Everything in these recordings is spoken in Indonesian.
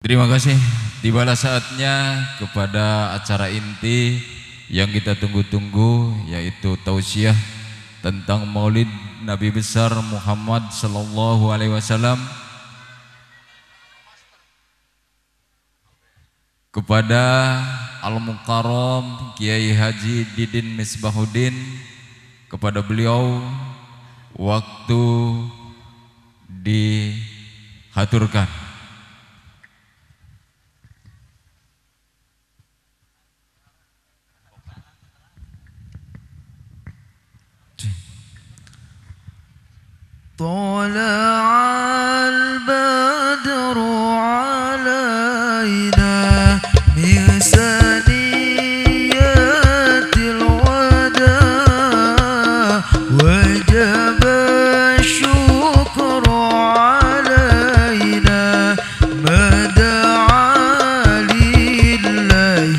Terima kasih. Tibalah saatnya kepada acara inti yang kita tunggu-tunggu, yaitu tausiah tentang Maulid Nabi besar Muhammad sallallahu alaihi wasallam kepada Al-Mukarram Kiai Haji Didin Misbahuddin. Kepada beliau waktu dihaturkan. طلع البدر علينا من ثنيات الوداع وجب الشكر علينا ما دعا لله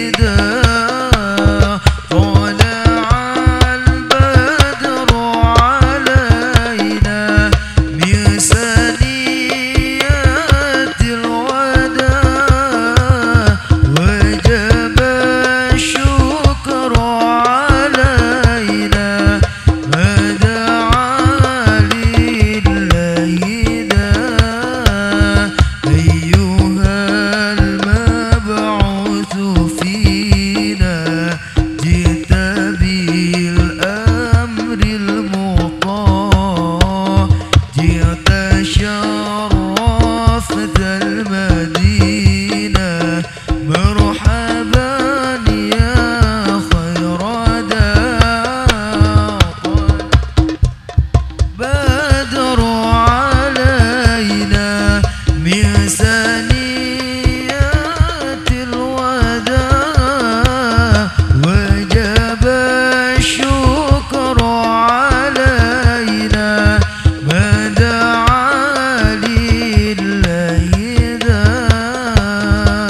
داع طلع البدر علينا من ثنيات الوداع وجب الشكر علينا ما دعا لله داع أيها المبعوث فينا جئت بالأمر المطاع جئت شرفت المدينة مرحبا يا خير داع بدر علينا من ثنيات الوداع وجب الشكر علينا ما دعا لله داع.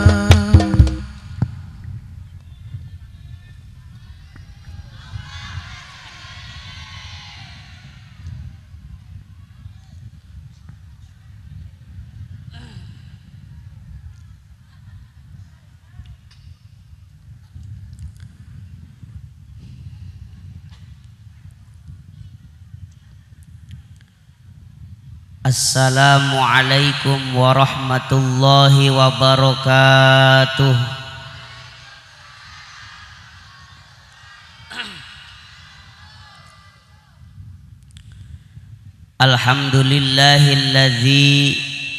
Assalamualaikum warahmatullahi wabarakatuh. Alhamdulillahilladzi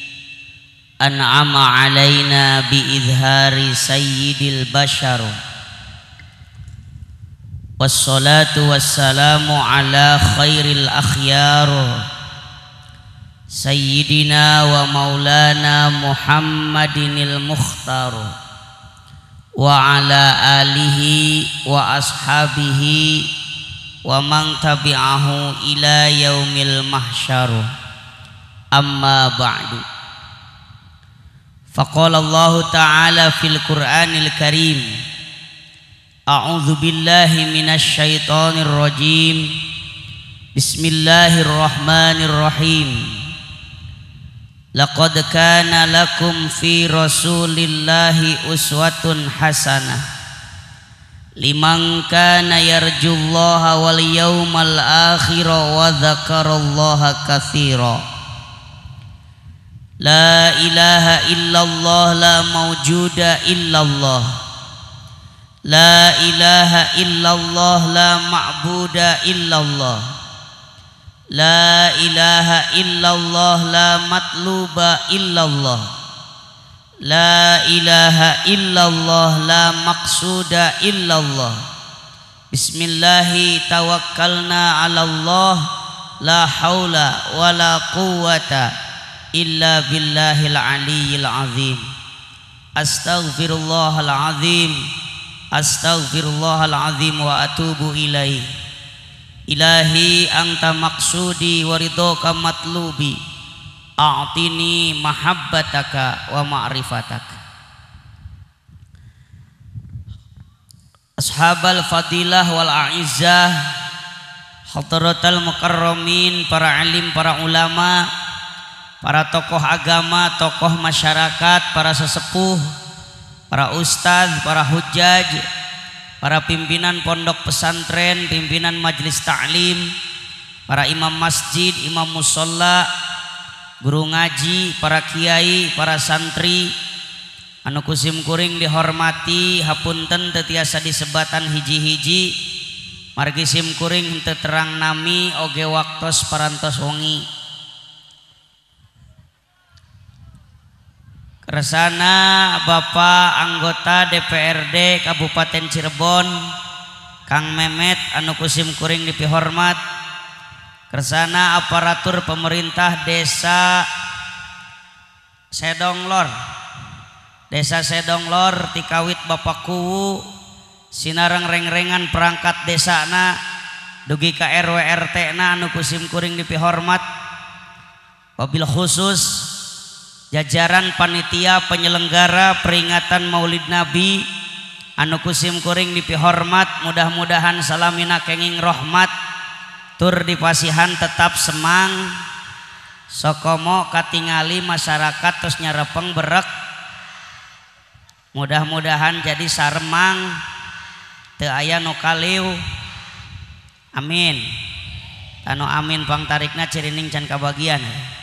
an'ama alaina biizhari sayyidil bashar. Wassalatu wassalamu ala khairil akhyar Sayyidina wa maulana Muhammadinil Mukhtar wa ala alihi wa ashabihi wa man tabi'ahu ila yaumil mahsyar. Amma ba'du. Faqala Allah ta'ala fil Qur'anil Karim, A'udzu billahi minasy syaithanir rajim. Bismillahirrahmanirrahim. Laqad kana lakum fi rasulillahi uswatun hasanah liman kana yarjullaha wal yawmal akhir wa dzakarallaha katsira. La ilaha illallah la mawjuda illallah. La ilaha illallah la ma'buda illallah. La ilaha illallah la matluba illallah. La ilaha illallah la maqsuda illallah. Bismillahi tawakkalna ala Allah. La haula wa la quwwata illa billahil aliyyil azim. Astaghfirullahal azim. Astaghfirullahal azim wa atubu ilaih. Ilahi anta maksudi waridhoka matlubi. A'tini mahabbataka wa ma'rifataka. Ashabal fadilah wal a'izzah, hadratal mukarramin, para alim, para ulama, para tokoh agama, tokoh masyarakat, para sesepuh, para ustadz, para hujjaj, para pimpinan pondok pesantren, pimpinan majelis ta'lim, para imam masjid, imam musola, guru ngaji, para kiai, para santri anu kusim kuring dihormati, hapunten teu tiasa disebatan hiji-hiji, margi sim kuring henteu terang nami oge waktos parantos wengi. Kersana Bapak anggota DPRD Kabupaten Cirebon Kang Memet anu kusim kuring dipihormat, kersana aparatur pemerintah Desa Sedonglor, Desa Sedonglor tikawit Bapak Kuwu sinareng reng-rengan perangkat desana dugi ka RW RT na anu kusim kuring dipihormat, wabil khusus jajaran panitia penyelenggara peringatan Maulid Nabi anu kusim kuring dipihormat, mudah-mudahan salamina kenging rahmat tur dipasihan tetap semang sokomo katingali masyarakat terus nyarepeng berek, mudah-mudahan jadi saremang teu aya nu kaliw, amin. Anu amin pangtarikna cirining can kabagian.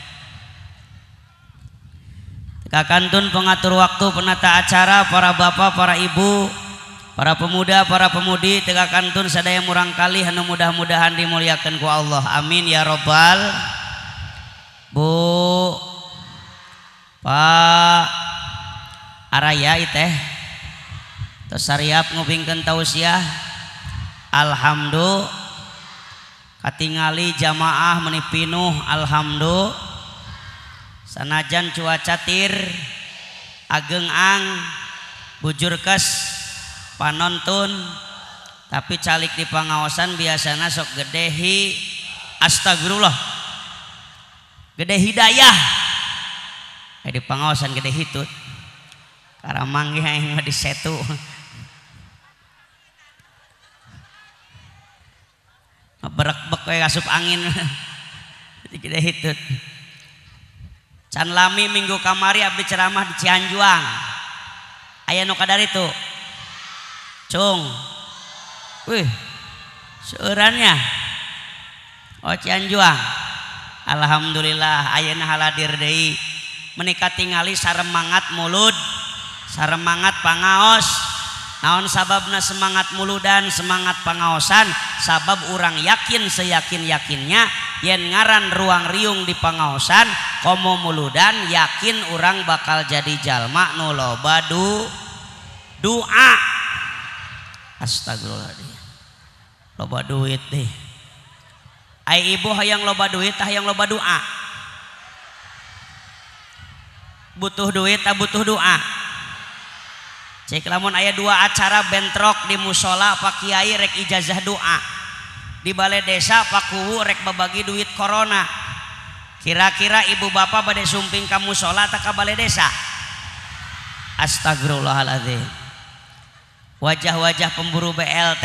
Kakantun pengatur waktu, penata acara, para bapak, para ibu, para pemuda, para pemudi, tegakantun sadaya murang kali anu mudah-mudahan dimuliakan ku Allah, amin ya robbal. Bu Pak Araya iteh tos sariap ngupingkeun tausiah, alhamdulillah katingali jamaah meuni pinuh, alhamdulillah. Sanajan cuaca tir ageng ang bujur kes panontun, tapi calik di pangaosan biasana sok gedehi astagfirullah gede hidayah di pangaosan gede hitut karamang yang di setu ngeberak-bek kayak asup angin gede hitut. Can lami minggu kamari abdi ceramah di Cianjuang, aya nu kadari tu cung wih seurannya oh Cianjuang, alhamdulillah ayeuna haladir deui menika tingali saremangat mulud, saremangat pangaos. Naon sababna semangat muludan, semangat pangaosan? Sabab urang yakin seyakin-yakinnya yen ngaran ruang riung di pangaosan komo muludan, yakin urang bakal jadi jalma nu loba doa. Astagfirullahaladzim, loba duit deh. Ai ibu hayang loba duit, hayang loba doa. Butuh duit, butuh doa. Cek lamun aya dua acara bentrok di musola, Pak Kiai rek ijazah doa, di balai desa Pak Kuwu rek babagi duit corona. Kira-kira ibu bapak bade sumping ka musola atau ka balai desa? Astagfirullahaladzim, wajah-wajah pemburu BLT.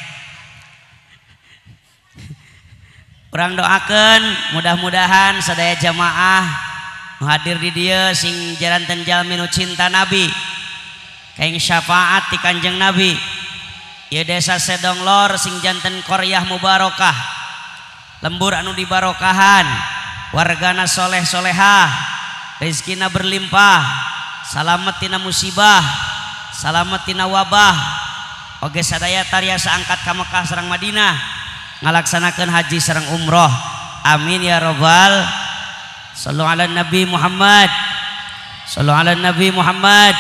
Urang doakeun mudah-mudahan sadaya jamaah hadir di dieu sing jaranten jalmi nu cinta Nabi, kaing syafaat ti Kanjeng Nabi. Ieu desa Sedonglor sing janten koryah mubarokah, lembur anu dibarokahan, wargana soleh solehah, rezekina berlimpah, salamet tina musibah, salamet tina wabah, oge sadaya tariasa angkat ka Mekah sareng Madinah, ngalaksanakeun haji sareng umroh, amin ya robbal. Sallu ala Nabi Muhammad, sallu ala Nabi Muhammad.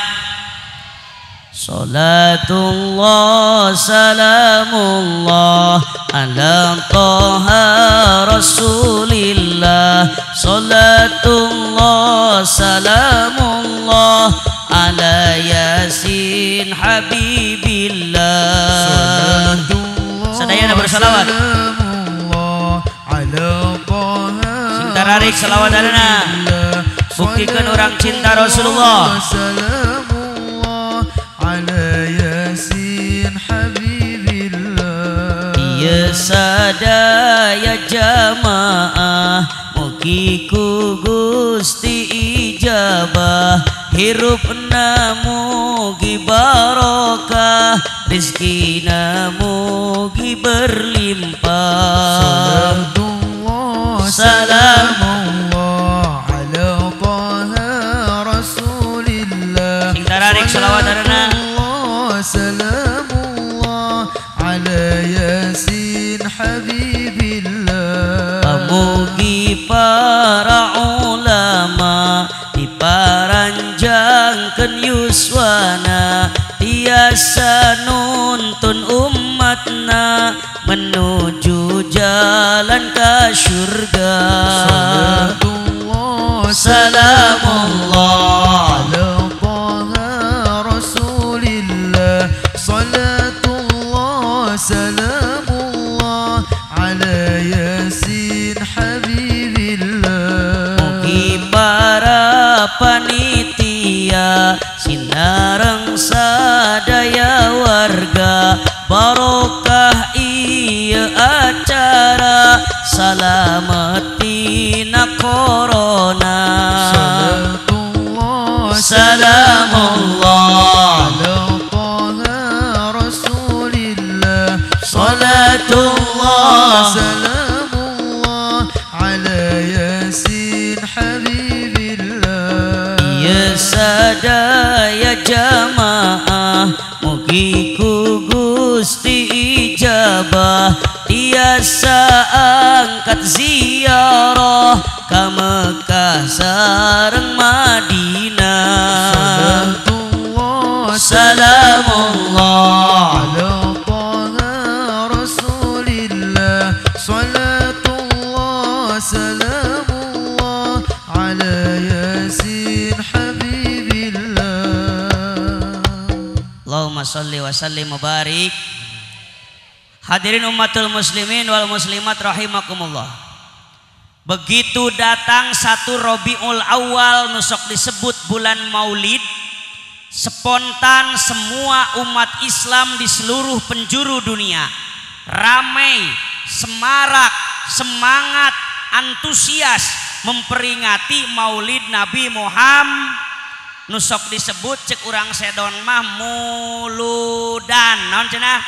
Salatullah salamullah ala Taha Rasulillah. Salatullah salamullah ala Yasin Habibillah. Sadayana bersalawat. Sing tararik salawatanna buktikeun urang cinta Rasulullah. Ieu sadaya jamaah mugi ku Gusti ijabah hirupna mugi barokah rizkina mugi berlimpah salamullah ala taha rasulillah sing tararik selawat darana salamullah ala yasin habibillah mugi para ulama diparanjangkeun yuswana tiasa nuntun umatna menuju jalan ka syurga salamullah ala taha rasulillah salatullah salamullah ala yasin habibillah mugi para panitia sinareng sadaya warga barokah ieu acara salamatina corona salamullah ala taha rasulillah salatullah salamullah ala yasin habibillah ya sadaya jamaah mugi ku Gusti ijabah tiasa angkat ziarah ka Mekah sareng Madinah salamullah ala taha rasulillah salatullah salamullah ala yasin habibillah Allahumma sholli wa sallim wa barik. Hadirin ummatul muslimin wal muslimat rahimakumullah. Begitu datang 1 Rabiul Awal nusok disebut bulan Maulid, spontan semua umat Islam di seluruh penjuru dunia ramai, semarak, semangat, antusias memperingati Maulid Nabi Muhammad. Nusok disebut cek urang sedon mah muludan. Naon cenah?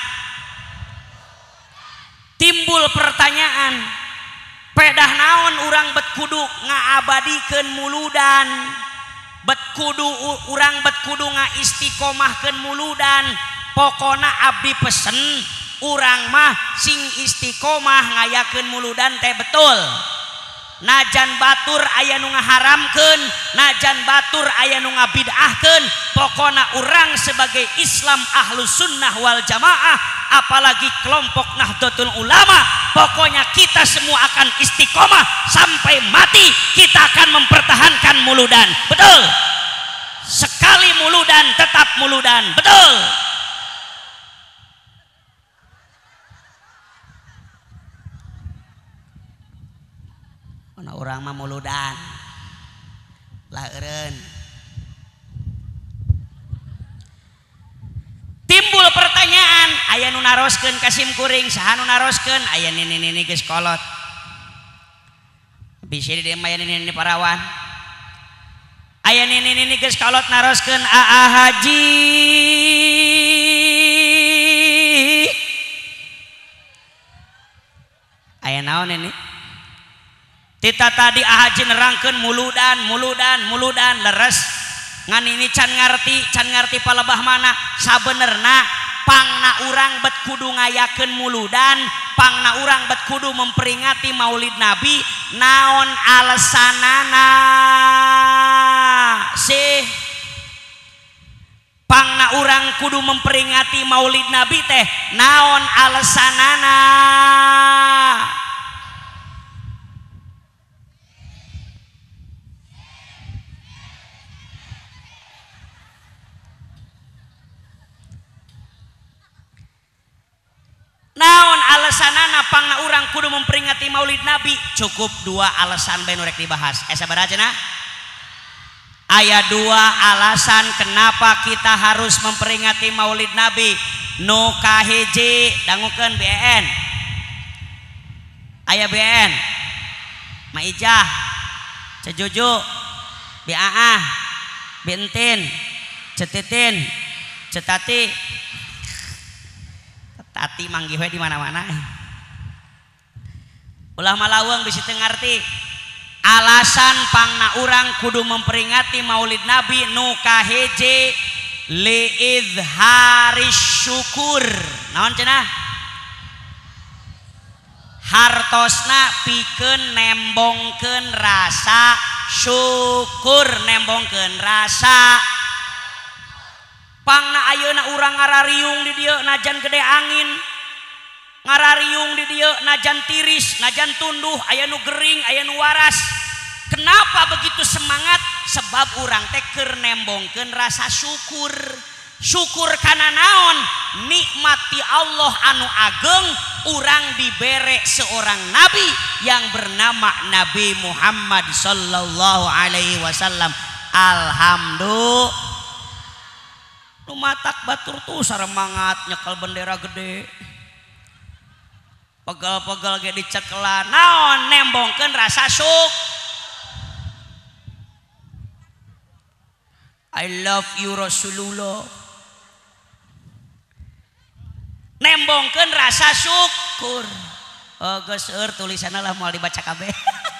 Timbul pertanyaan, pedah naon urang bet kudu ngaabadikeun muludan, bet kudu urang bet kudu ngaistiqomahkeun muludan. Pokona abdi pesen urang mah sing istiqomah ngayakeun muludan teh betul. Najan batur aya nu ngaharamkeun, najan batur aya nu ngabid'ahkeun, pokona urang sebagai Islam Ahlus Sunnah wal Jamaah, apalagi kelompok Nahdlatul Ulama, pokoknya kita semua akan istiqomah sampai mati. Kita akan mempertahankan muludan, betul. Sekali muludan tetap muludan, betul. Orang mah muludan lah eureun. Timbul pertanyaan, aya nu naroskeun Kasim Kuring, saha nu naroskeun? Aya nini geus kolot. Bisa di aya nini parawan. Aya nini geus kolot naroskeun Aa Haji. Aya naon ini? Tita tadi ahaji nerangkeun muludan leres ngan ini can ngarti palebah mana sabenerna pangna urang bet kudu ngayakeun muludan, pangna urang bet kudu memperingati Maulid Nabi. Naon alesanana sih pangna urang kudu memperingati Maulid Nabi teh naon alesanana? Naon alasanana pangna urang kudu memperingati Maulid Nabi? Cukup 2 alasan bae nu rek dibahas. Sabaraha cenah? Aya 2 alasan kenapa kita harus memperingati Maulid Nabi. Nu kahiji dangukeun BN. Aya BN. Maijah, Cejuju, Biaah, Bintin, Cetitin, Cetati. Tati manggih we di mana-mana. Ulah malaweng bisi teu ngarti. Alasan pangna urang kudu memperingati Maulid Nabi nu kahiji liizharis syukur. Naon cenah? Hartosna pikeun nembongkeun rasa syukur, nembongkeun rasa. Pangna ayeuna urang ngarariung di dieu najan gede angin, ngarariung di dieu najan tiris, najan tunduh, aya nu gering, aya nu waras. Kenapa begitu semangat? Sebab urang teh keur nembongkeun rasa syukur. Syukur kana naon? Nikmati Allah anu ageng, urang dibere seorang nabi yang bernama Nabi Muhammad sallallahu alaihi wasallam. Alhamdulillah. Matak batur tuh saremangat nyekel bendera gede, pegel-pegel ge dicekelan. Naon nembongkeun rasa syukur. I love you Rasulullah. Nembongkeun rasa syukur. Geus eur tulisanna lah moal dibaca kabeh.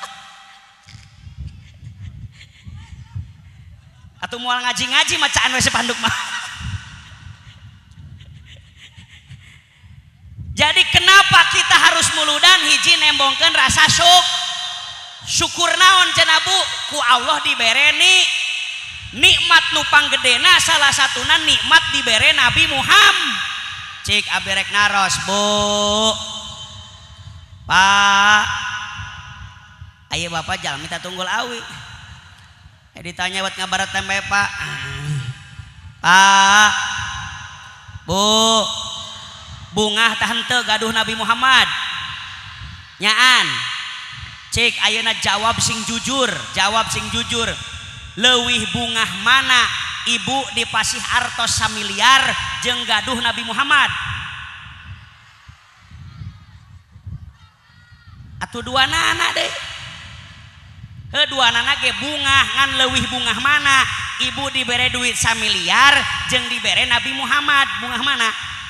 Atuh moal ngaji-ngaji macaan we sepanduk mah. Jadi kenapa kita harus muludan hiji nembongkeun rasa syukur naon cenah Bu? Ku Allah dibere nikmat nu panggedena salah satuna nikmat dibere Nabi Muhammad. Cik abi rek naros Bu. Pak. Ayo Bapak jalmi ta tunggul awi. Ditanya buat ngabarat tempe Pak. Pak. Bu. Bungah tah henteu gaduh Nabi Muhammad nyaan. Cik ayeuna jawab sing jujur, jawab sing jujur. Leuwih bungah mana ibu dipasih artos samiliar jeung gaduh Nabi Muhammad? Atuh duanana deh. Duanana ge bungah ngan leuwih bungah mana? Ibu dibere duit samiliar jeung dibere Nabi Muhammad. Bungah mana?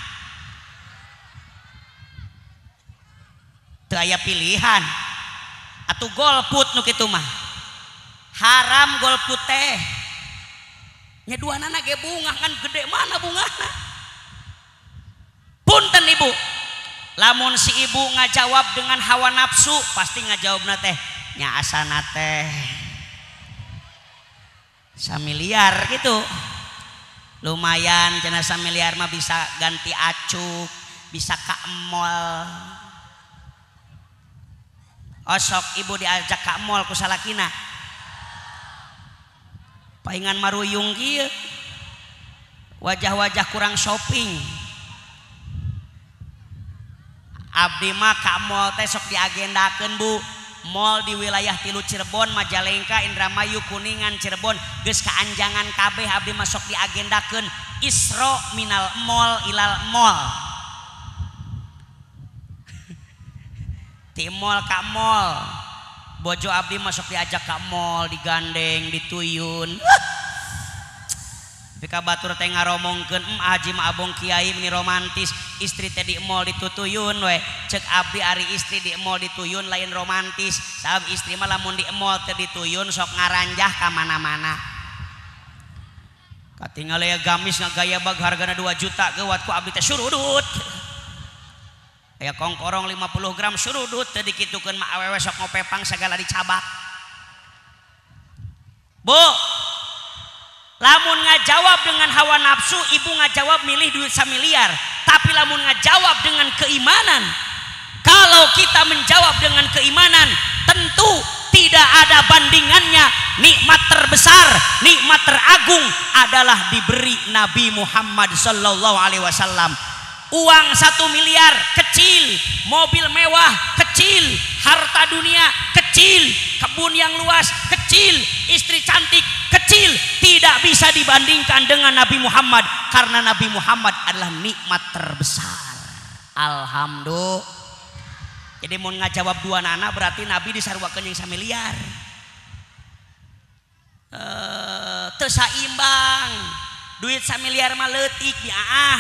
Teu aya pilihan. Atuh golput nu kitu mah. Haram golput teh. Nya duanana ge bungah kan gede mana bungahna? Punten Ibu. Lamun si ibu ngajawab dengan hawa nafsu, pasti ngajawabna teh nya asana teh samiliar gitu. Lumayan cenah samiliar mah bisa ganti acuk, bisa ka mall. Osok ibu diajak ke mall ku salakina paingan maruyung kieu, wajah-wajah kurang shopping. Abdi mah ka mall teh sok diagendakeun Bu. Mall di wilayah tilu Cirebon, Majalengka, Indramayu, Kuningan, Cirebon geus kaanjangan kabeh. Abdi mah sok diagendakeun Isra minal mall ilal mall. Ti mall ka mall. Bojo abdi masuk diajak ka mall, digandeng, dituyun. Bika batur teh ngaromongkeun, haji mah abong kiai ini romantis. Istri teh di mall ditutuyun we. Cek abdi ari istri di mall dituyun lain romantis. Sabab istri mah lamun di mall teh dituyun sok ngaranjah ka mana-mana. Katingal aya gamis ngagaya bag hargana 2 juta geuwat ku abdi teh surudut. Aya kongkorong 50 gram surudut teh dikitukeun mah awewe sok ngopepang sagala dicabak. Bu, lamun ngajawab dengan hawa nafsu, ibu ngajawab milih duit samiliar. Tapi lamun ngajawab dengan keimanan, kalau kita menjawab dengan keimanan, tentu tidak ada bandingannya. Nikmat terbesar, nikmat teragung adalah diberi Nabi Muhammad sallallahu alaihi wasallam. Uang 1 miliar kecil, mobil mewah kecil, harta dunia kecil, kebun yang luas kecil, istri cantik kecil, tidak bisa dibandingkan dengan Nabi Muhammad, karena Nabi Muhammad adalah nikmat terbesar. Alhamdulillah. Jadi mau ngajawab dua nana berarti Nabi disarwakeun jeung samiliar. Teu saimbang. Duit samiliar mah leutik di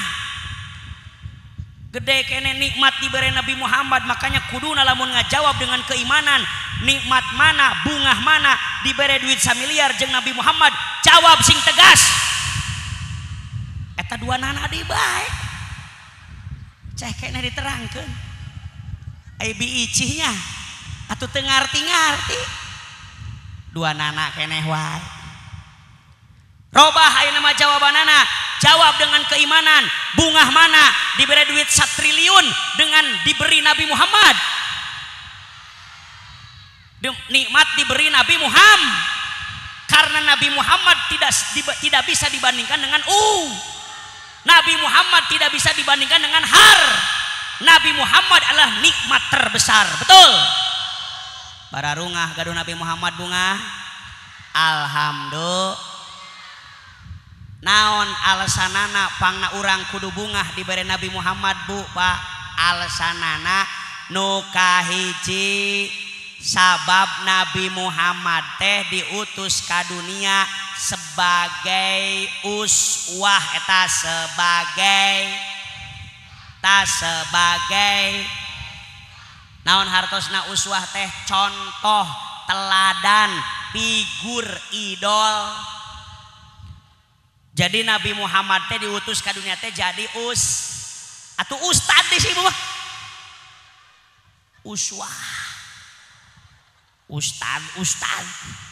gede kene nikmat diberi Nabi Muhammad, makanya kuduna lamun ngajawab dengan keimanan. Nikmat mana, bungah mana diberi duit samiliar jeung Nabi Muhammad, jawab sing tegas. Eta dua nana di bae. Ceh kene diterangkeun. Ai biicihnya atuh teu ngarti-ngarti. Dua nana keneh wae. Robah ayeuna mah jawabanana, jawab dengan keimanan. Bungah mana diberi duit 1 triliun dengan diberi Nabi Muhammad. Nikmat diberi Nabi Muhammad. Karena Nabi Muhammad tidak bisa dibandingkan dengan Nabi Muhammad tidak bisa dibandingkan dengan har. Nabi Muhammad adalah nikmat terbesar. Betul. Bararungah gaduh Nabi Muhammad bunga. Alhamdulillah. Naon alasanana pangna urang kudu bungah diberi Nabi Muhammad bu pak? Alasanana nu kahiji sabab Nabi Muhammad teh diutus ka dunia sebagai uswah eta sebagai naon hartosna uswah teh contoh teladan figur idol. Jadi Nabi Muhammad teh diutus ke dunia teh jadi atau ustad di sini mah uswah ustad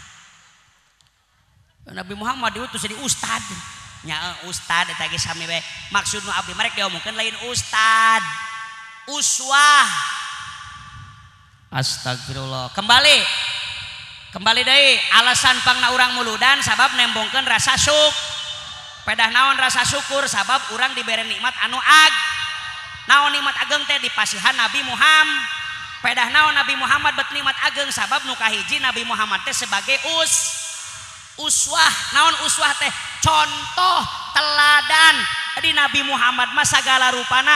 Nabi Muhammad diutus jadi ustad nya ustad eta ge sami bae maksudna abdi marek diomongkeun lain ustad uswah. Astagfirullah. Kembali deui alasan pangna urang muludan sabab nembongkeun rasa pedah naon rasa syukur sabab urang diberi nikmat anu naon nikmat ageng teh dipasihan Nabi Muhammad. Pedah naon Nabi Muhammad bet nikmat ageng sabab nu kahiji Nabi Muhammad teh sebagai uswah. Naon uswah teh contoh teladan. Di Nabi Muhammad mah sagala rupana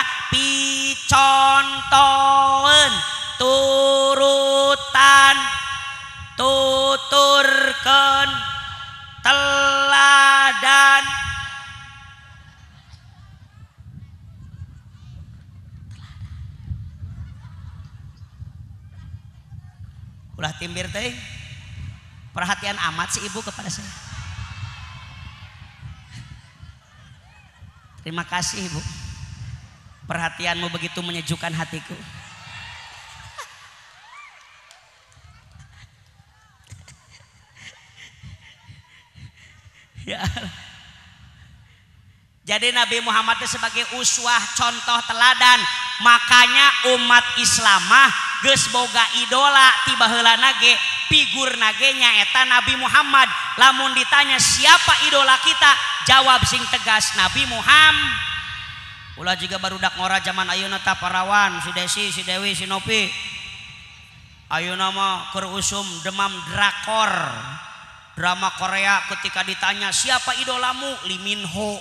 picontoeun turutan tuturkeun teladan. Ulah timbir teh perhatian amat si ibu kepada saya. Terima kasih ibu, perhatianmu begitu menyejukkan hatiku. Ya. Jadi Nabi Muhammad itu sebagai uswah contoh teladan, makanya umat Islamah geus boga idola tiba heulana ge figur nage nyaeta Nabi Muhammad. Lamun ditanya siapa idola kita, jawab sing tegas Nabi Muhammad. Ulah juga barudak ngora zaman ayeuna teh parawan si Desi, si Dewi, si Nopi. Ayeuna mah keur usum demam drakor. Drama Korea ketika ditanya siapa idolamu, Lee Min Ho.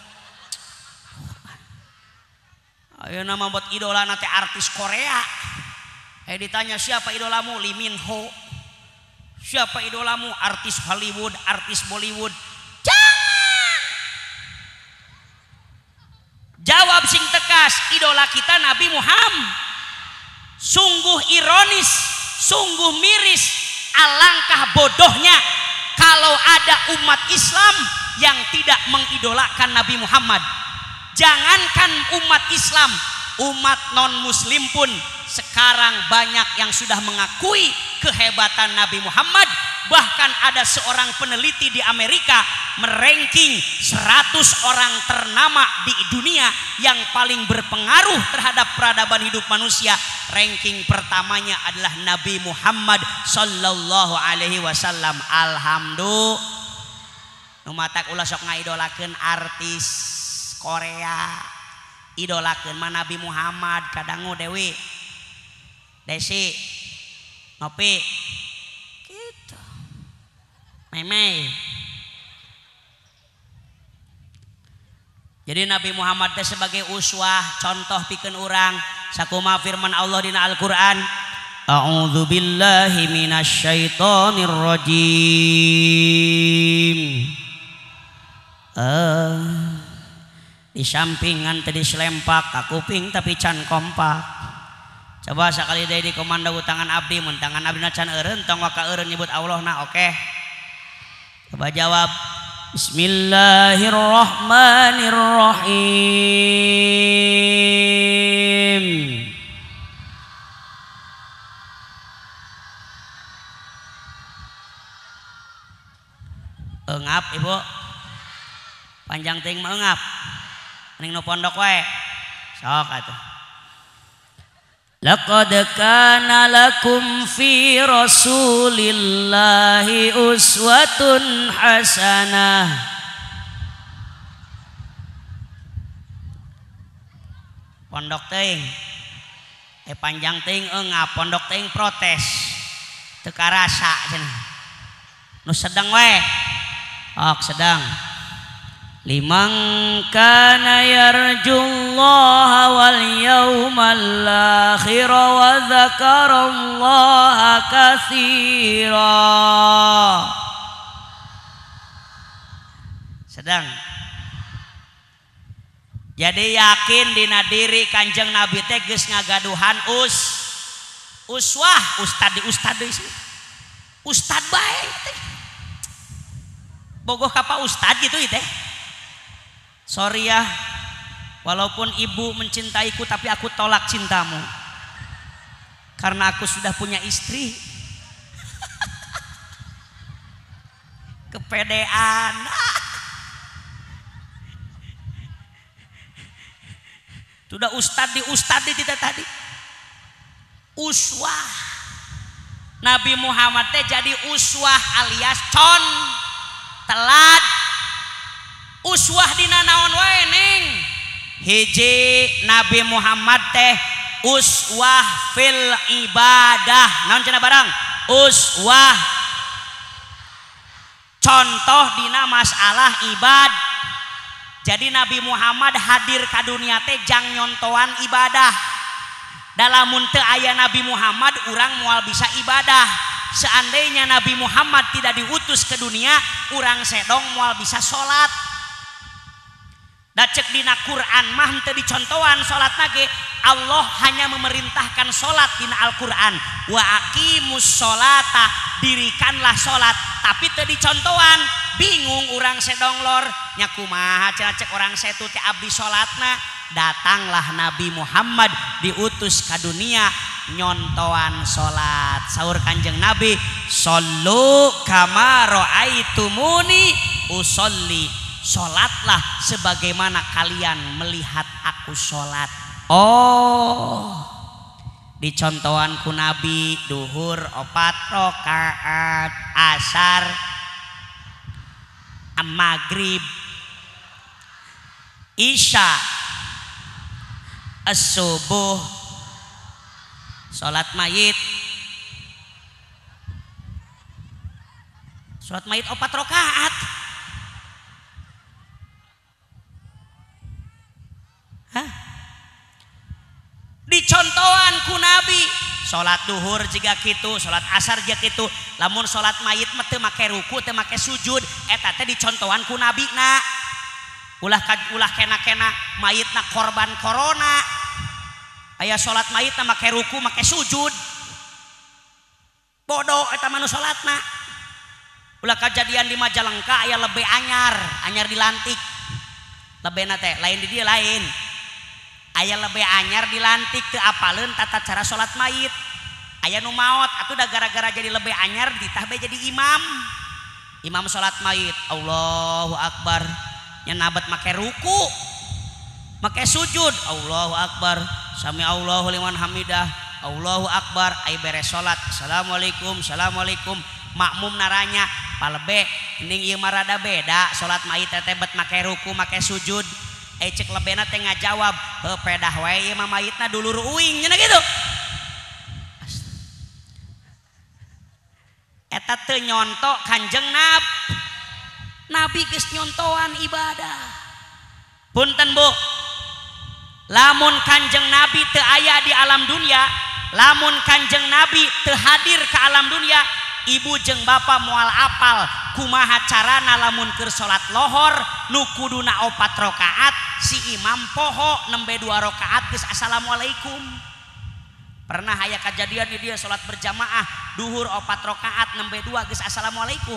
Ayeuna mah buat idola nate artis Korea. Ditanya siapa idolamu, Lee Min Ho. Siapa idolamu, artis Hollywood, artis Bollywood. Jangan. Jawab sing tegas, idola kita Nabi Muhammad. Sungguh ironis, sungguh miris, alangkah bodohnya kalau ada umat Islam yang tidak mengidolakan Nabi Muhammad. Jangankan umat Islam, umat non muslim pun sekarang banyak yang sudah mengakui kehebatan Nabi Muhammad. Bahkan ada seorang peneliti di Amerika meranking 100 orang ternama di dunia yang paling berpengaruh terhadap peradaban hidup manusia. Ranking pertamanya adalah Nabi Muhammad sallallahu alaihi wasallam. Alhamdulillah. Nu matak ulah sok ngaidolakeun artis Korea, idolakeun mah Nabi Muhammad. Kadangu Dewi, Desi, Nopi, gitu. Meme. Jadi Nabi Muhammad teh sebagai uswah, contoh pikeun urang sakumaha firman Allah dina Al-Qur'an, a'udzu billahi minasyaitonir rajim. Di sampingan tadi selempak ka kuping tapi can kompak. Coba sekali deui di komando tangan abdi, mun tangan abdi can eureun tong waka eureun nyebut Allah na oke. Coba jawab. Bismillahirrahmanirrahim. Engap ibu, panjang ting mengap, ning nu pondok wae, sok atuh. Laqad kana lakum fi Rasulillahi uswatun hasanah. Pondok teuing. Panjang teuing eungap, pondok teuing protes. Teu karasa cenah. Nu sedeng we. Ok sedang. Liman kana yarjullaha wal yawmal akhir wa dzakarallaha katsira. Sedang. Jadi yakin dina diri Kanjeng Nabi teh geus ngagaduhan uswah, ustad di ustad deui sih. Ustad bae teh. Bogoh ka Pak Ustad gitu teh. Sorry ya, walaupun ibu mencintaiku tapi aku tolak cintamu karena aku sudah punya istri. Kepedean. Sudah ustad di kita tadi. Uswah. Nabi Muhammad teh jadi uswah alias con telad. Uswah dina naon wae ning? Hiji Nabi Muhammad teh uswah fil ibadah. Naon cenah barang? Uswah. Contoh dina masalah ibad. Jadi Nabi Muhammad hadir ka dunia teh jang nyontoan ibadah. Dalamun teu aya Nabi Muhammad urang moal bisa ibadah. Seandainya Nabi Muhammad tidak diutus ke dunia, urang sedong moal bisa salat. Da cek dina Quran mah teu dicontohan salat nage. Allah hanya memerintahkan salat dina Al-Qur'an. Wa aqimus sholata, dirikanlah salat, tapi teu dicontohan. Bingung urang sedong lor nya kumaha cenah cek orang setu teh abdi salatna. Datanglah Nabi Muhammad diutus ka dunia nyontoan salat. Saur Kanjeng Nabi, "Shollu kama raaitumuni usolli." Sholatlah sebagaimana kalian melihat aku sholat. Oh, dicontohan ku Nabi duhur 4 rakaat, asar, maghrib, isya, as-subuh, sholat mayit. Sholat mayit 4 rakaat. Dicontohan ku Nabi salat duhur jiga kitu, salat asar jiga kitu. Lamun salat mayit mah teu make ruku, teu make sujud, eta teh dicontohan ku nabina. Ulah kena mayitna korban corona. Aya salat mayitna make ruku, make sujud. Bodoh eta mah nu salatna. Ulah kejadian di Majalengka aya lebe anyar dilantik. Lebena teh lain di dia lain. Aya lebe anyar dilantik teu apaleun tata cara salat mayit. Aya nu maot atuh da gara-gara jadi lebe anyar ditah bae jadi imam salat mayit. Allahu Akbar nya nabat make ruku, make sujud. Allahu Akbar, sami Allahu liman hamidah. Allahu Akbar, ai beres salat assalamualaikum. Makmum naranya palebe geuning ieu mah rada beda salat mayit teh bet make ruku make sujud. Cek lebena teh ngajawab, heuh pedah wae ieu mah mayitna dulur uing cenah kitu. Eta teu nyonto Kanjeng Nabi geus nyontoan ibadah. Punten Bu, lamun Kanjeng Nabi teu aya di alam dunia, lamun Kanjeng Nabi teu hadir ke alam dunia, ibu jeung bapa moal apal kumaha carana lamun keur salat lohor nu kuduna 4 rakaat si imam poho nembe 2 rakaat geus assalamualaikum. Pernah aya kejadian di dia salat berjamaah duhur 4 rakaat nembe 2 geus assalamualaikum.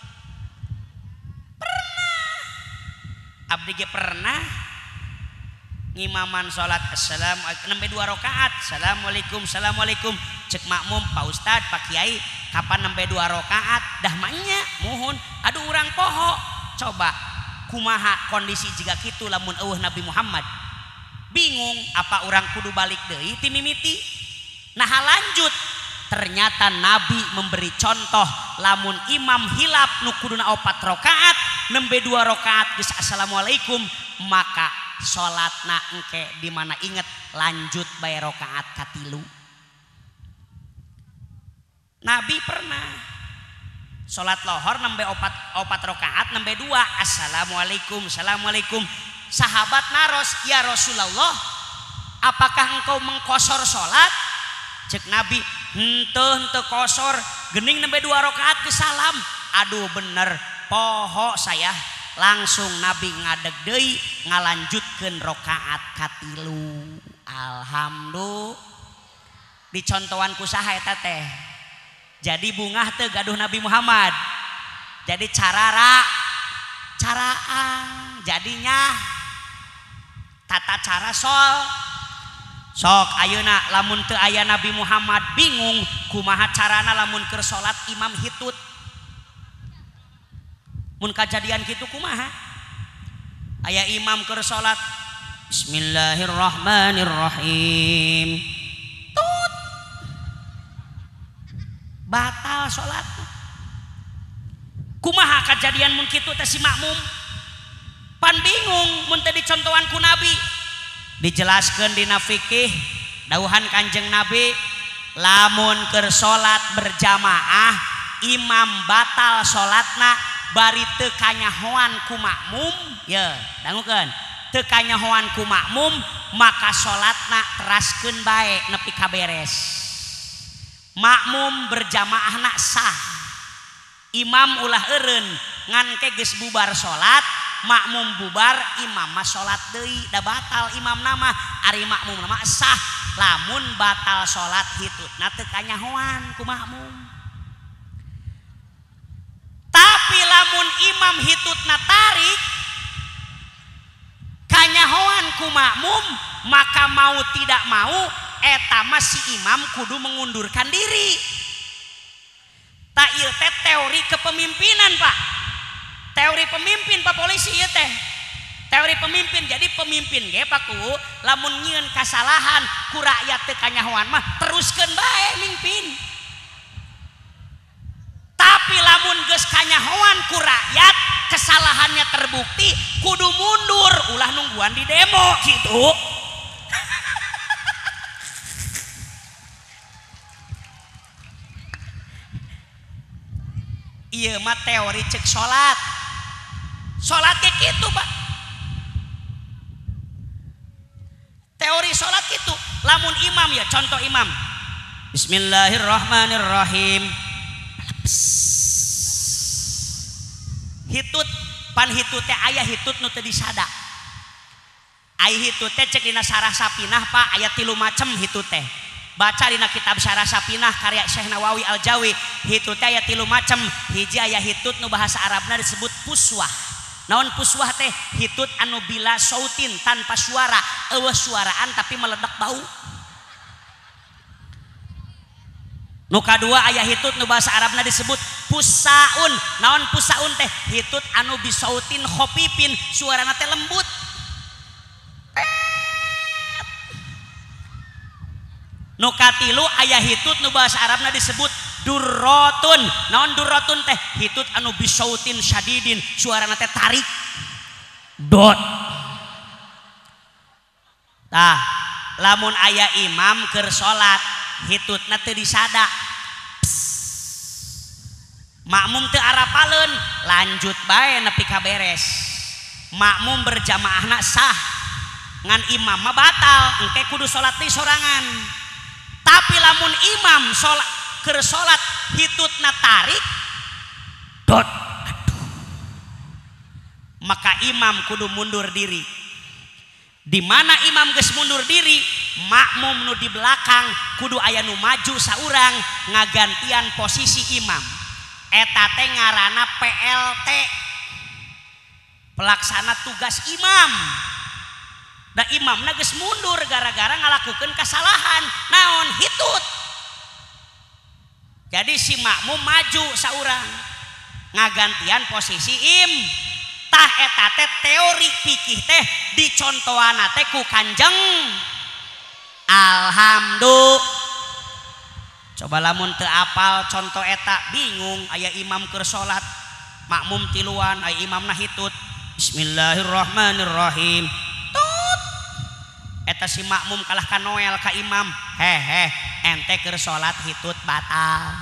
Pernah. Abdi ge pernah ngimaman salat assalamualaikum nembe 2 rakaat assalamualaikum assalamualaikum cek makmum Pak Ustad Pak Kiai kapan nembe 2 rakaat dah mainnya muhun aduh urang poho. Coba kumaha kondisi jika kitu lamun eueuh Nabi Muhammad bingung apa orang kudu balik deui ti mimiti. Nah lanjut ternyata Nabi memberi contoh lamun imam hilap nu kuduna 4 rakaat nembe 2 rakaat geus assalamualaikum maka salatna engke di mana inget lanjut bae rakaat katilu. Nabi pernah salat lohor nembe 4 rakaat nembe 2 assalamualaikum assalamualaikum. Sahabat naros ya Rasulullah apakah engkau mengkosor salat? Cek Nabi henteu kosor gening nembe 2 rakaat ke salam. Aduh bener poho saya. Langsung Nabi ngadeg deui ngalanjutkeun rakaat katilu. Alhamdulillah. Dicontohan ku saha eta teh? Jadi bungah teu gaduh Nabi Muhammad. Jadi caraan jadinya tata cara sok ayeuna lamun teu aya Nabi Muhammad bingung kumaha carana lamun keur salat imam hitut. Mun kejadian kitu kumaha? Aya imam keur salat bismillahirrahmanirrahim. Tut. Batal salat. Kumaha kejadian mun kitu teh si makmum? Pan bingung mun teh dicontohan ku Nabi. Dijelaskeun dina fikih dawuhan Kanjeng Nabi lamun keur salat berjamaah imam batal salatna bari teu kanyahoan ku makmum ya dangukeun teu kanyahoan ku makmum maka salatna teraskeun bae nepi ka beres. Makmum berjamaahna sah. Imam ulah eureun ngan ke geus bubar salat makmum bubar imam mah salat deui da batal imam nama ari makmum nama sah lamun batal salat hitutna teu kanyahoan ku makmum. Tapi lamun imam hitutna tarik kanyahoan ku makmum maka mau tidak mau eta mah si imam kudu mengundurkan diri. Ta ieu teh teori kepemimpinan Pak. Teori pemimpin Pak polisi ieu teh. Teori pemimpin jadi pemimpin ge Pak ku lamun nyieun kasalahan ku rakyat teu kanyahoan mah teruskeun bae mimpin. Tapi lamun geus kanyahoan ku rakyat kesalahannya terbukti kudu mundur ulah nungguan di demo gitu. Iya mah teori cek salat. Salat ge kitu Pak. Teori salat kitu. Lamun imam ya contoh imam. Bismillahirrahmanirrahim. Hitut pan hitut teh aya hitut nu teu disada. Ai hitut teh cek dina Syarah Sapinah Pak aya 3 macem hitut teh. Baca dina kitab Syarah Sapinah karya Syekh Nawawi Al-Jawi hitut teh aya 3 macem. Hiji aya hitut nu bahasa Arabna disebut puswah. Naon puswah teh? Hitut anu bila sautin tanpa suara, eueuh suaraan tapi meledak bau. Nu kadua aya hitut nu bahasa Arabna disebut pusaun. Naon pusaun teh? Hitut anu bisautin khopipin, suarana teh lembut. Nu katilu aya hitut nu bahasa Arabna disebut durrotun. Naon durrotun teh? Hitut anu bisautin syadidin, suarana teh tarik. Dot. Tah, lamun aya imam keur salat hitutna teu disada. Makmum teu arapaleun, lanjut bae nepi ka beres. Makmum berjamaahna sah. ngan imam mah batal engke kudu salat deui sorangan. Tapi lamun imam salat keur salat hitutna tarik dot aduh, maka imam kudu mundur diri. Di mana imam geus mundur diri, makmum nu di belakang kudu aya nu maju saurang ngagantian posisi imam. Eta teh ngaranna PLT, pelaksana tugas imam. Da imamna geus mundur gara-gara ngalakukeun kasalahan naon hitut. Jadi si makmum maju saurang ngagantian posisi tah eta teh teori fikih teh dicontohana teh ku Kanjeng alhamdulillah. Coba lamun teu apal contoh eta bingung, aya imam keur salat makmum tiluan aya imamna hitut bismillahirrahmanirrahim tut eta si makmum kalah ka noel ka imam hehe ente keur salat hitut batal.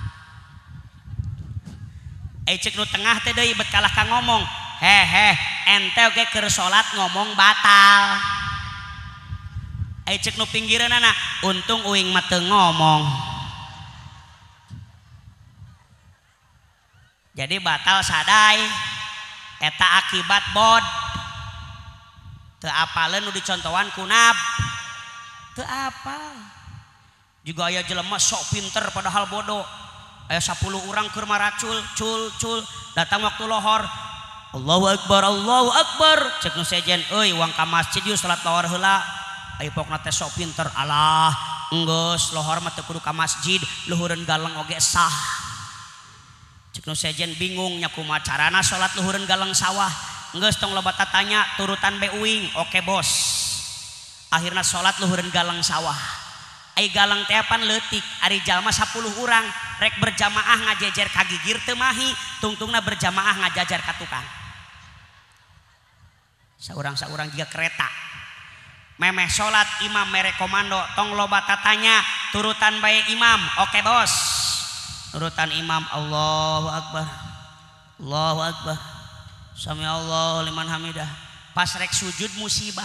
Cek nu tengah teh deui bet kalah ka ngomong hehe ente oge keur salat ngomong batal. Cek nu pinggireunana untung uing mah teu ngomong. Jadi batal sadai eta akibat bod teu apaleun nu dicontohan kunab teu apal. Juga aya jelema sok pinter padahal bodoh. Aya 10 urang keur maracul cul datang waktu lohor Allahu Akbar cek nu sejen euy uang ka masjid yuk salat lohor heula. Aya pokna teh sok pinter alah enggeus lohor mah teu kudu ka masjid luhureun galeng oge sah. Cek nu sejen bingung nya kumaha carana salat luhureun galeng sawah. Enggeus tong loba tanya turutan be uing oke bos. Akhirna salat luhureun galeng sawah. Ai galeng teh pan leutik ari jalma 10 urang rek berjamaah ngajejer ka gigir teu mahi tungtungna berjamaah ngajajar ka tukang. Saurang-saurang juga kereta memeh salat imam mere komando tong loba tanya turutan bae imam oke bos. Turutan imam Allahu Akbar sami Allahu liman hamidah. Pas rek sujud musibah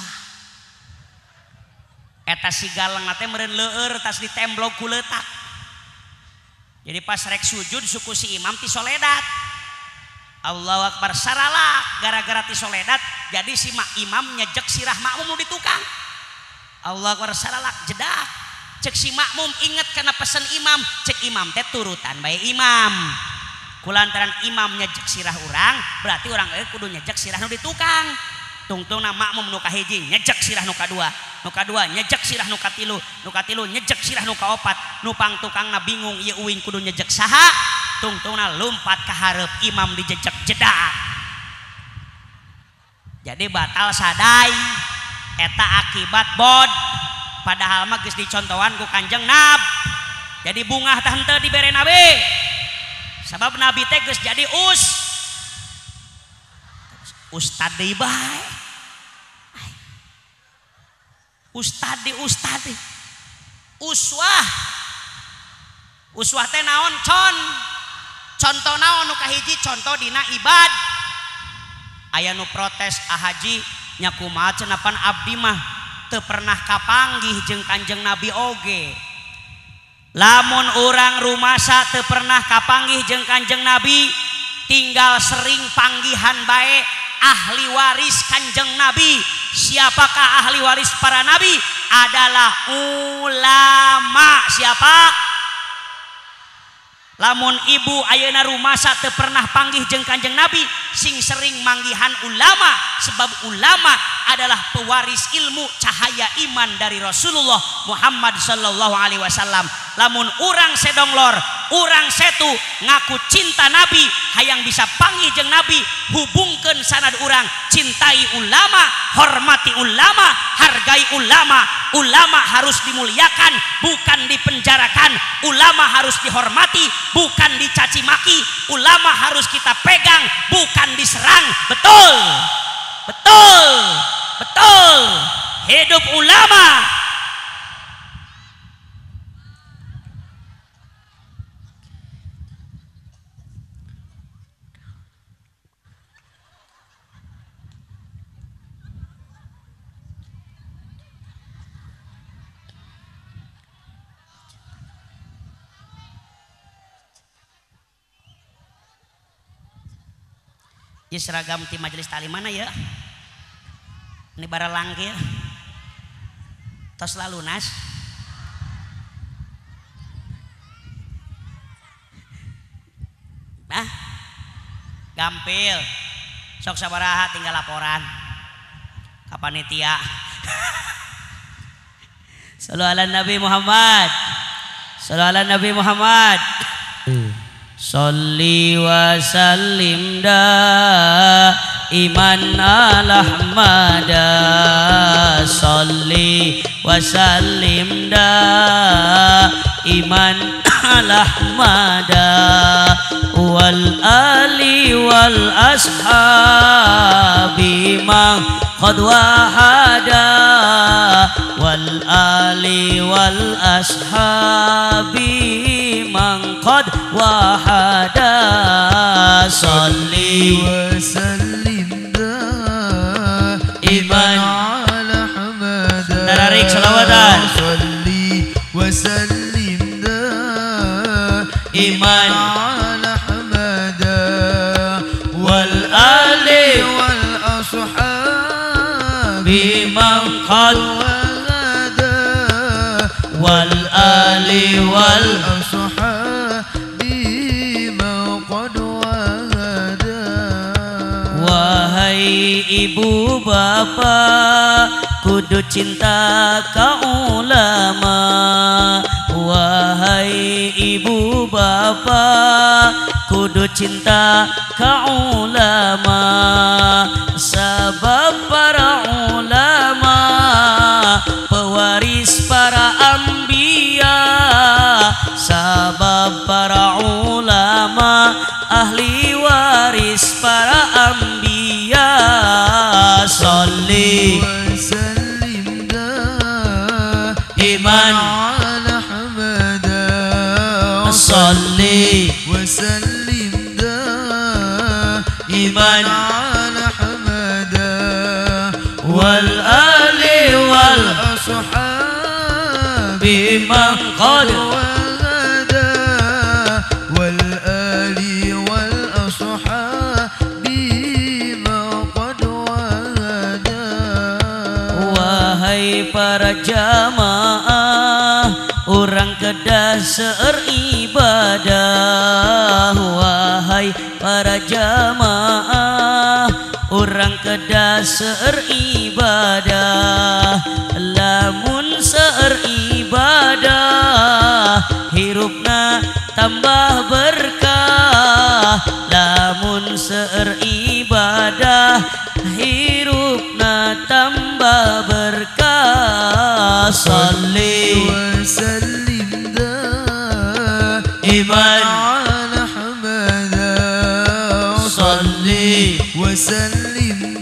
eta si galeng teh meureun leueur tas ditemblog ku leutak. Jadi pas rek sujud suku si imam ti soledat Allahu Akbar saralak gara-gara ti soledat jadi si imam nyejek sirah makmum nu di tukang. Allahu Akbar saralak jedak cek si makmum inget karena pesen imam cek imam teh turutan bae imam kulantaran imam nyejek sirah urang berarti urang kudu nyejek sirah nu di tukang. Tungtungna makmum nu kahiji nyejek sirah nu kadua nyejek sirah nu katilu nyejek sirah nu kaopat nu pangtukangna bingung ieu uing kudu nyejek saha tungtungna lumpat ka hareup imam dijejek jedak. Jadi batal sadai eta akibat bod padahal mah geus dicontohan ku Kanjeng Nab. Jadi bungah tah henteu dibere nabi sabab nabi teh geus jadi ustad deui bae. Ustadi uswah teh naon contoh naon nu kahiji contoh dina ibad. Aya nu protes haji nya kumaha cenah pan abdi mah teu pernah kapanggih jeung Kanjeng Nabi oge. Lamun urang rumasa teu pernah kapanggih jeung Kanjeng Nabi tinggal sering panggihan bae ahli waris Kanjeng Nabi. Siapakah ahli waris para nabi? Adalah ulama. Siapa? Lamun ibu ayeuna rumasa teu pernah panggih jeung Kanjeng Nabi sing sering manggihan ulama sebab ulama adalah pewaris ilmu cahaya iman dari Rasulullah Muhammad sallallahu alaihi wasallam. Lamun urang sedonglor, urang setu ngaku cinta Nabi, hayang bisa panggih jeung Nabi, hubungkeun sanad urang, cintai ulama, hormati ulama, hargai ulama. Ulama harus dimuliakan, bukan dipenjarakan. Ulama harus dihormati, bukan dicaci maki. Ulama harus kita pegang, bukan diserang. Betul, betul, betul. Hidup ulama. Hiji seragam ti majelis taklim mana ya? Ini baralang kieu. Tos lalunas. Nah, gampil. Sok sabaraha tinggal laporan ka panitia. Sallu ala Nabi Muhammad. Sallu ala Nabi Muhammad. Sholli wa sallim iman ala Ahmada. Sholli wa sallim iman ala Ahmada wal ali wal ashabi man qad wahada wal ali wal ashabi man qad wahada. Sholli wa sallim iman ala Ahmada. Tarik selawatan. Sholli wa sallim iman ala Ahmada wal ali wal ashabi man qad wahada wal ali wal ashabi man qad wahada. Wahai ibu bapa kudu cinta ka ulama. Wahai ibu bapa kudu cinta ka ulama. Sabab para ulama pewaris para ambia. Sabab para ulama ahli waris para ambia. Sholli wa sallim iman ala Ahmada. Sholli wa sallim iman ala Ahmada wal ali wal ashabi man qad wahada wal ali wal ashabi man qad wahada. Wahai para jamaah orang kedah seribadah. Wahai para jamaah orang kedah seribadah. Lamun seribadah hirupna tambah berkah. Lamun seribadah hirupna tambah berkah. Sholli wa sallim iman ala Ahmada. Sholli wa sallim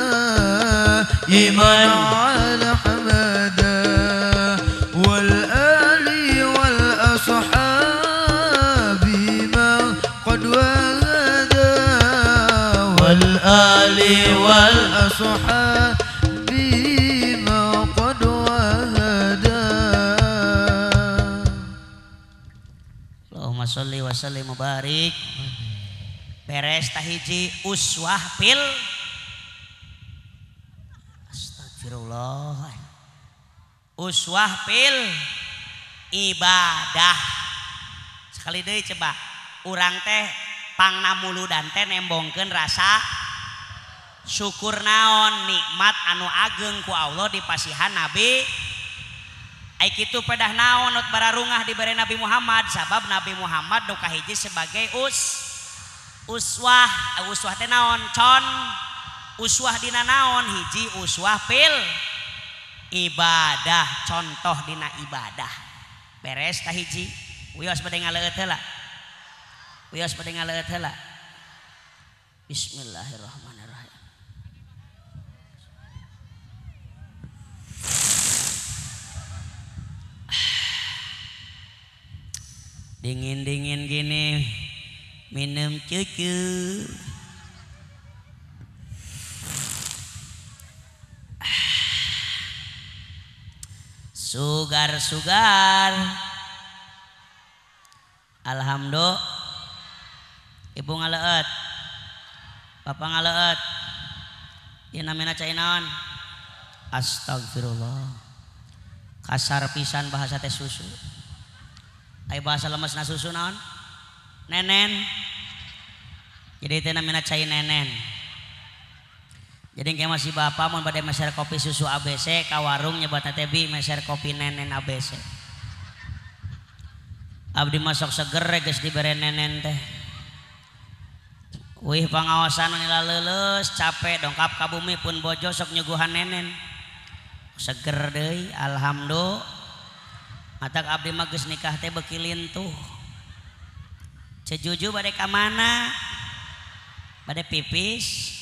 iman ala Ahmada wal ali wal ashabi man qad wahada wal ali wal ashabi man qad wahada. Allahumma sholli wa sallim mubarik. Beres tahiji uswah fil astagfirullah. Uswah fil ibadah. Sekali deui coba urang teh pangnamuludan teh nembongkeun rasa syukur naon nikmat anu ageng ku Allah dipasihan Nabi. Ai kitu pedah naon not bararungah dibere Nabi Muhammad sabab Nabi Muhammad nu kahiji sebagai uswah. Uswah teh naon? Con uswah dina naon? Hiji uswah fil ibadah, contoh dina ibadah. Beres tah hiji. Wios bade ngaleut heula. Wios bade ngaleut heula. Bismillahirrahmanirrahim. Dingin-dingin gini minum cucu. Sugar-sugar. Alhamdulillah. Ibu ngaleut. Bapak ngaleut. Ieu namina cai naon? Astagfirullah. Kasar pisan bahasa teh susu. Aya bahasa lemesna susu naon? Nenen. Jadi teh namina cai nenen. Jadi kayak masih bapak mau pada meser kopi susu ABC ka warung nyebatna teh bi meser kopi nenen ABC. Abdi masuk seger geus dibere nenen teh. Wih pangawasan nila leuleus capek dongkap ka bumi pun bojo sok nyuguhan nenen. Seger deui alhamdulillah. Matak abdi mah geus nikah teh beuki lintuh. Cejuju bade ka mana? Bade pipis.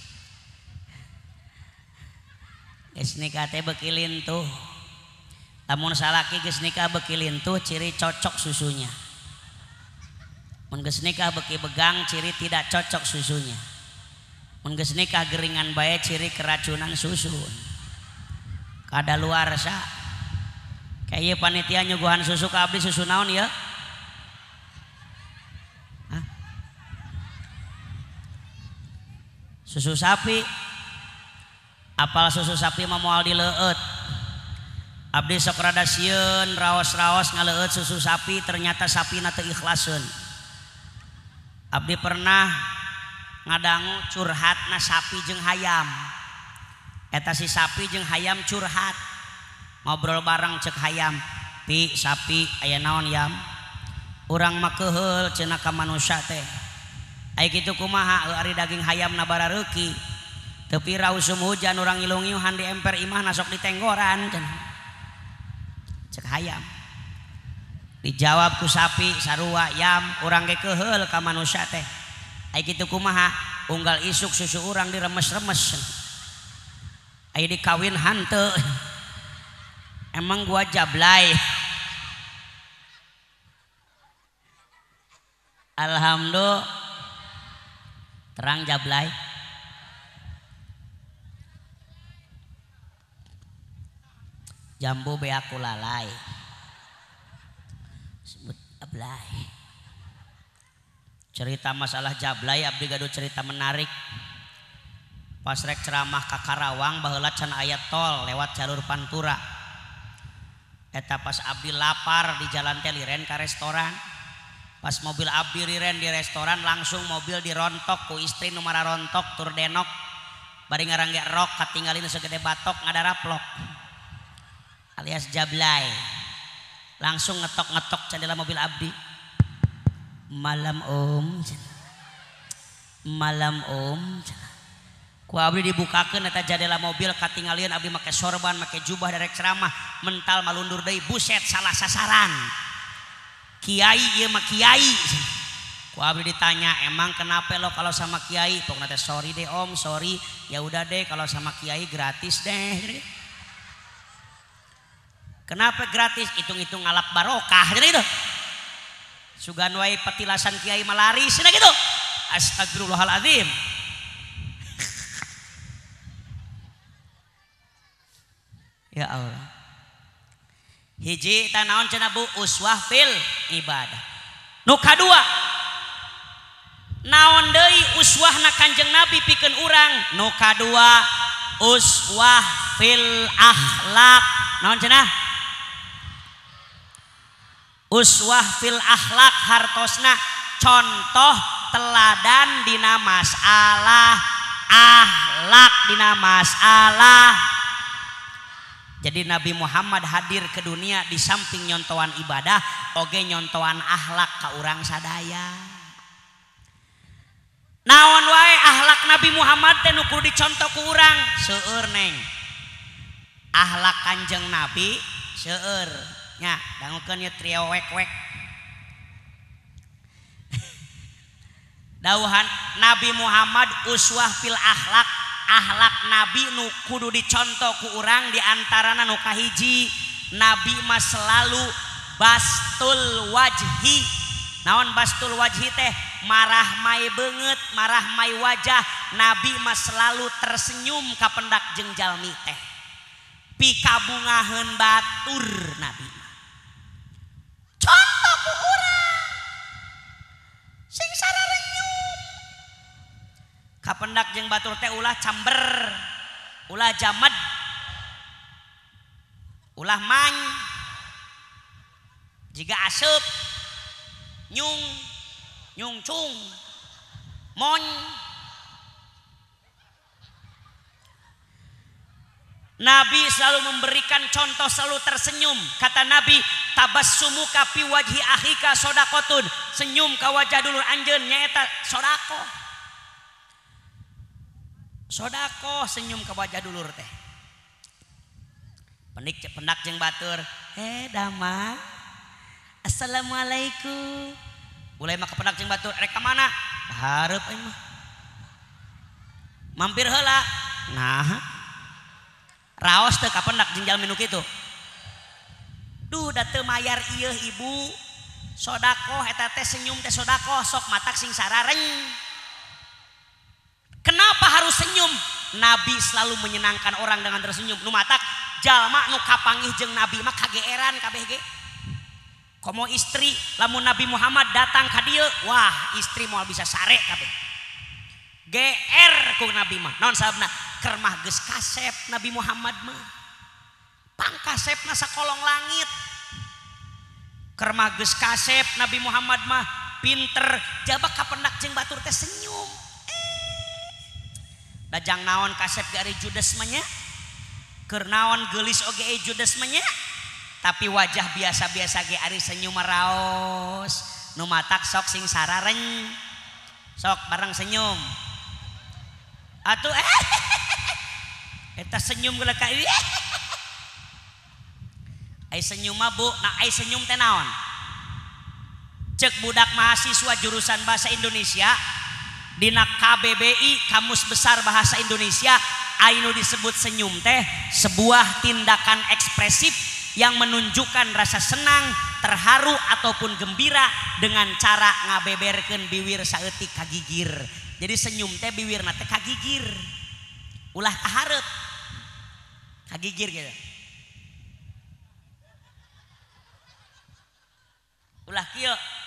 Geus nikah teh beuki lintuh. Lamun salaki geus nikah beuki lintuh ciri cocok susunya. Mun geus nikah beuki begang ciri tidak cocok susunya. Mun geus nikah geringan bae ciri keracunan susu. Kadaluarsa. Kayak panitia nyuguhan susu ka abdi susu naon ya? Hah? Susu sapi. Apal susu sapi mah moal dileueut. Abdi sok rada sieun raos-raos ngaleueut susu sapi ternyata sapina teu ikhlaseun. Abdi pernah ngadangu curhatna sapi jeung hayam. Eta si sapi jeung hayam curhat. Ngobrol bareng cek hayam, "Pi sapi aya naon yam?" "Urang mah keheul cenah ka manusia teh." "Ai kitu kumaha ari daging hayamna barareuki?" "Tepi rausum hujan urang ngilung-ngiuhan di emper imahna sok ditenggoran." Cek hayam. Dijawab ku sapi sarua, "Yam urang ge keheul ka manusia teh." "Ai kitu kumaha?" "Unggal isuk susu urang diremes-remes." "Ai dikawin hanteu." "Emang gua jablay." Alhamdulillah terang jablay. Jambu be aku lalai. Sebut jablay. Cerita masalah jablay abdi gaduh cerita menarik. Pas rek ceramah ka Karawang baheula can aya tol lewat jalur Pantura. Eta pas abdi lapar di jalan teh liren ka restoran. Pas mobil abdi liren di restoran langsung mobil dirontok ku istri nu mararontok tur denok. Bari ngarangge rok katinggalin segede batok ngadaraplok. Alias jablay. Langsung ngetok-ngetok jendela mobil abdi. "Malam om." "Malam om." Ku abdi dibukakeun eta jendela mobil katingalieun abdi make sorban make jubah derek ceramah mental malundur deui buset salah sasaran. "Kiai ieu mah kiai." Ku abdi ditanya, "Emang kenapa lo kalau sama kiai?" Pokoknya teh, "Sorry deh om, sorry." "Ya udah deh kalau sama kiai gratis deh." "Kenapa gratis?" "Hitung-hitung ngalap barokah." Jadi gitu. Sugan wae petilasan kiai malaris cenah gitu. Astagfirullahaladzim. Ya Allah. Hiji tanaon cenah Bu uswah fil ibadah. Nu kadua naon deui uswahna Kanjeng Nabi pikeun urang? Nu kadua uswah fil akhlak. Naon cenah? Uswah fil akhlak hartosna contoh teladan dina masalah akhlak dina masalah. Jadi Nabi Muhammad hadir ke dunia di samping nyontoan ibadah oge nyontoan akhlak ka urang sadaya. Naon wae akhlak Nabi Muhammad teh nu kudu dicontoh ku urang? Seueur neng. Akhlak Kanjeng Nabi seueur nya dangukeun ieu trio wek-wek. Dauhan Nabi Muhammad uswah fil akhlak. Akhlak Nabi nu kudu dicontoh ku urang diantarana nu kahiji Nabi mah selalu bastul wajhi. Naon bastul wajhi teh? Marah mai beungeut, marah mai wajah. Nabi mah selalu tersenyum ka pendak jeung jalmi teh. Pikabungaheun batur Nabi mah. Contoh ku urang sing sararenyum. kapendak jeung batur teh ulah camber, ulah jamed, ulah many, jiga aseup, nyungcung, mony. Nabi selalu memberikan contoh, selalu tersenyum. Kata Nabi, tabassumuka fi wajhi akhika sodakotun. Senyum ka wajah dulur anjeun nyaeta sodako. Sodako senyum ka wajah dulur teh. Pendak jeung batur, damang. Assalamualaikum. Ulai mah pendak jeung batur, rek ka mana? Hareup aing mah. Mampir heula. Nah, raos teu kapendak jeung jalmi nu kitu. Duh da teu mayar ieu ibu. Sodako eta teh senyum teh sodako, sok matak sing sarareng. Kenapa harus senyum? Nabi selalu menyenangkan orang dengan tersenyum. Nu matak jalma nu kapanggih jeung Nabi mah kageeran kabeh ge. Komo istri lamun Nabi Muhammad datang ka dieu, wah istri moal bisa sare kabeh. GR ku Nabi mah. Naon sababna? Keur mah geus kasep Nabi Muhammad mah. Pangkasepna sakolong langit. Keur mah geus kasep Nabi Muhammad mah pinter, jabak kapendak jeung batur teh senyum. Dajang naon kasep ge ari judes mah nya. Keur naon geulis oge judes mah nya. Tapi wajah biasa-biasa ge ari senyum raos. Nu matak sok sing sarareng. Sok bareng senyum. Atuh eta senyum geuleuh ka ieu. Ai senyum mah Bu, nah ai senyum teh naon? Cek budak mahasiswa jurusan bahasa Indonesia dina KBBI Kamus Besar Bahasa Indonesia, anu disebut senyum teh sebuah tindakan ekspresif yang menunjukkan rasa senang, terharu ataupun gembira dengan cara ngabeberkeun bibir saeutik kagigir. Jadi senyum teh bibirna teh kagigir. Ulah kaharep. Kagigir gitu. Ulah kieu.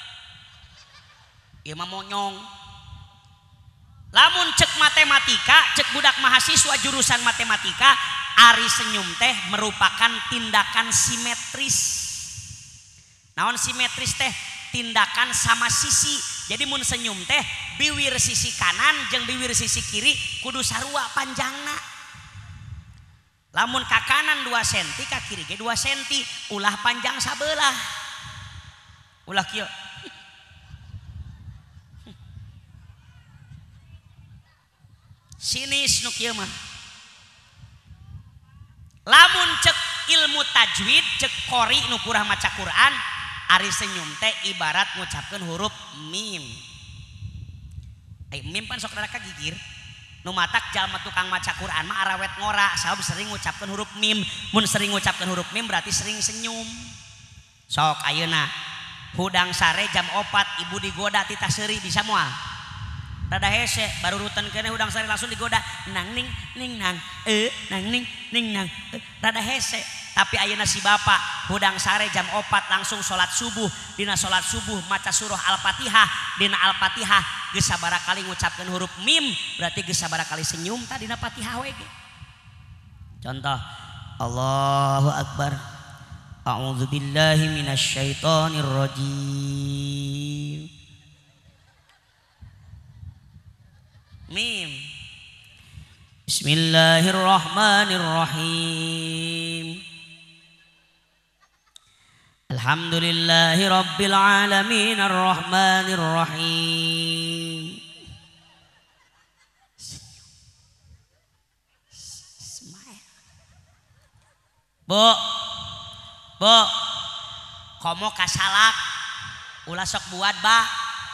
Ieu mah monyong. Lamun cek matematika, cek budak mahasiswa jurusan matematika, ari senyum teh merupakan tindakan simetris. Naon simetris teh? Tindakan sama sisi. Jadi mun senyum teh bibir sisi kanan jeung bibir sisi kiri kudu sarua panjangna. Lamun ka kanan 2 cm ka kiri ge 2 cm, ulah panjang sabelah. Ulah kieu. Sinis nu kieu mah. Lamun cek ilmu tajwid, cek qori nu kurang maca Quran, ari senyum teh ibarat ngucapkeun huruf mim. Mim pan sok rada kagigir. Nu matak jalma tukang maca Quran mah arawet ngora, sabab sering ngucapkeun huruf mim. Mun sering ngucapkeun huruf mim berarti sering senyum. Sok ayeuna hudang sare jam 4 ibu digoda ti taseuri bisa moal. Rada hese baru rutan kene hudang sare langsung digoda nang ning ning nang nang ning ning nang rada hese. Tapi ayeuna si bapak hudang sare jam 4 langsung salat subuh. Dina salat subuh maca surah Al-Fatihah. Dina Al-Fatihah geus sabaraha kali ngucapkeun huruf mim, berarti geus sabaraha kali senyum tah dina Fatihah we ge. Contoh Allahu Akbar. A'udzu billahi minasyaitonir rajim. Mim. Bismillahirrahmanirrahim. Alhamdulillahi rabbil alamin arrahmanir rahim. Bu, komo kasalak ulah sok buat ba.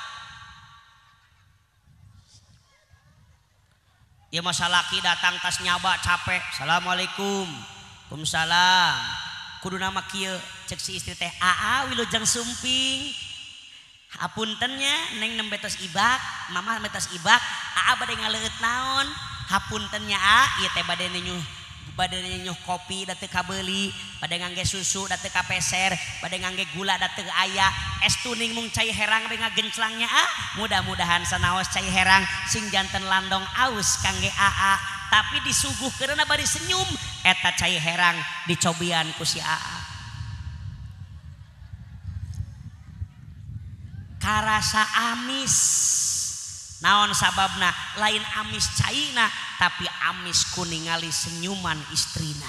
Ya masalaki datang tas nyaba capek. Assalamualaikum. Waalaikumsalam. Kudu nama kieu cek si istri teh aa wilujeng sumping. Hapuntennya neng nembe tos ibak, mama nembe tos ibak, aa bade ngaleueut naon? Hapuntennya a ieu teh bade nyuh bade nyuh kopi da teu kabeuli, bade ngangge susu da teu kapeser, bade ngangge gula da teu aya, es tuning mung cai herang be ngagenclangnya mudah-mudahan sanaos cai herang sing janten landong aus kangge aa, tapi disuguhkeunna bari senyum eta cai herang dicobian ku si aa. Karasa amis. Naon sababna lain amis caina tapi amis kuningali senyuman istrina.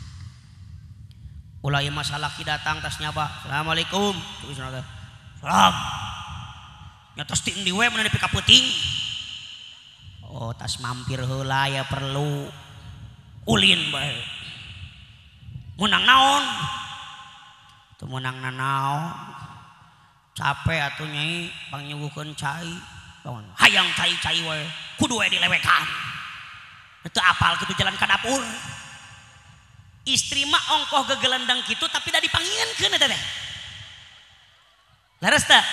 Ulah ieu masalah ki datang tas nyaba. Assalamualaikum. Salam. Nyatos ti endi we mun nepi ka peuting. Oh tas mampir heula ya perlu ulin bae. Munang naon? Teu munang nanaon. Capek atuh nyai pangnyuguhkeun cai. Hayang cai-cai we kudu we dilewekan. Itu apal kitu jalan ka dapur. Istri mah ongkoh gegelendang kitu tapi da dipanggieunkeun eta teh. Laras teh?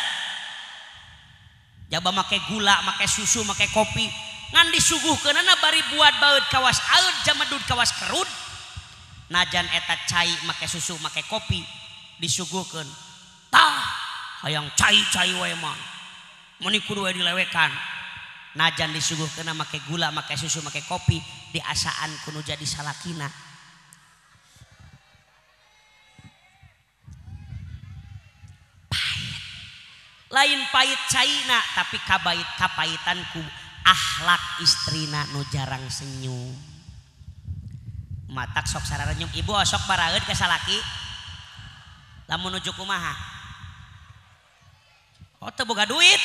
Jaba make gula, make susu, make kopi, ngan disuguhkeunana bari buat baeud kawas aeud jamadud kawas kerud. Najan eta cai make susu, make kopi disuguhkeun. Tah, hayang cai-cai we mah. Muni kudu we dilewekan. Najan disuguhkeunna make gula, make susu, make kopi, diasaan kudu jadi salakina. Pahit. Lain pahit caina tapi kapahitan ku akhlak istrina nu jarang senyum. Matak sok sararenyum ibu sok baraeud ka salaki. Lamun nuju kumaha? Oh teu boga duit.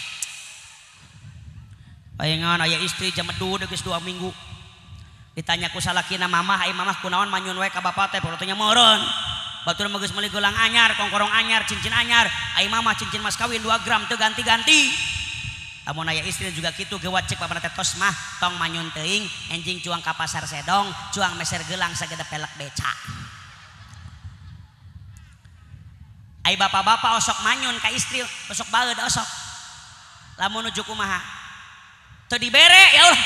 Payengan aya istri jamedu geus 2 minggu. Ditanya ku salakina mamah, ai mamah kunaon manyun we ka bapa teh porotonya meureun. Batur mah geus meuli gelang anyar, kongkorong anyar, cincin anyar. Ai mamah cincin mas kawin 2 gram teu ganti-ganti. Lamun aya istri juga kitu ge wacek papana teh tos mah tong manyun teuing, enjing cuang ka pasar sedong, cuang meser gelang sagede pelek beca. Ai bapak-bapak osok manyun ka istri osok baeud osok. Lamun nuju kumaha? Teu dibere ya Allah.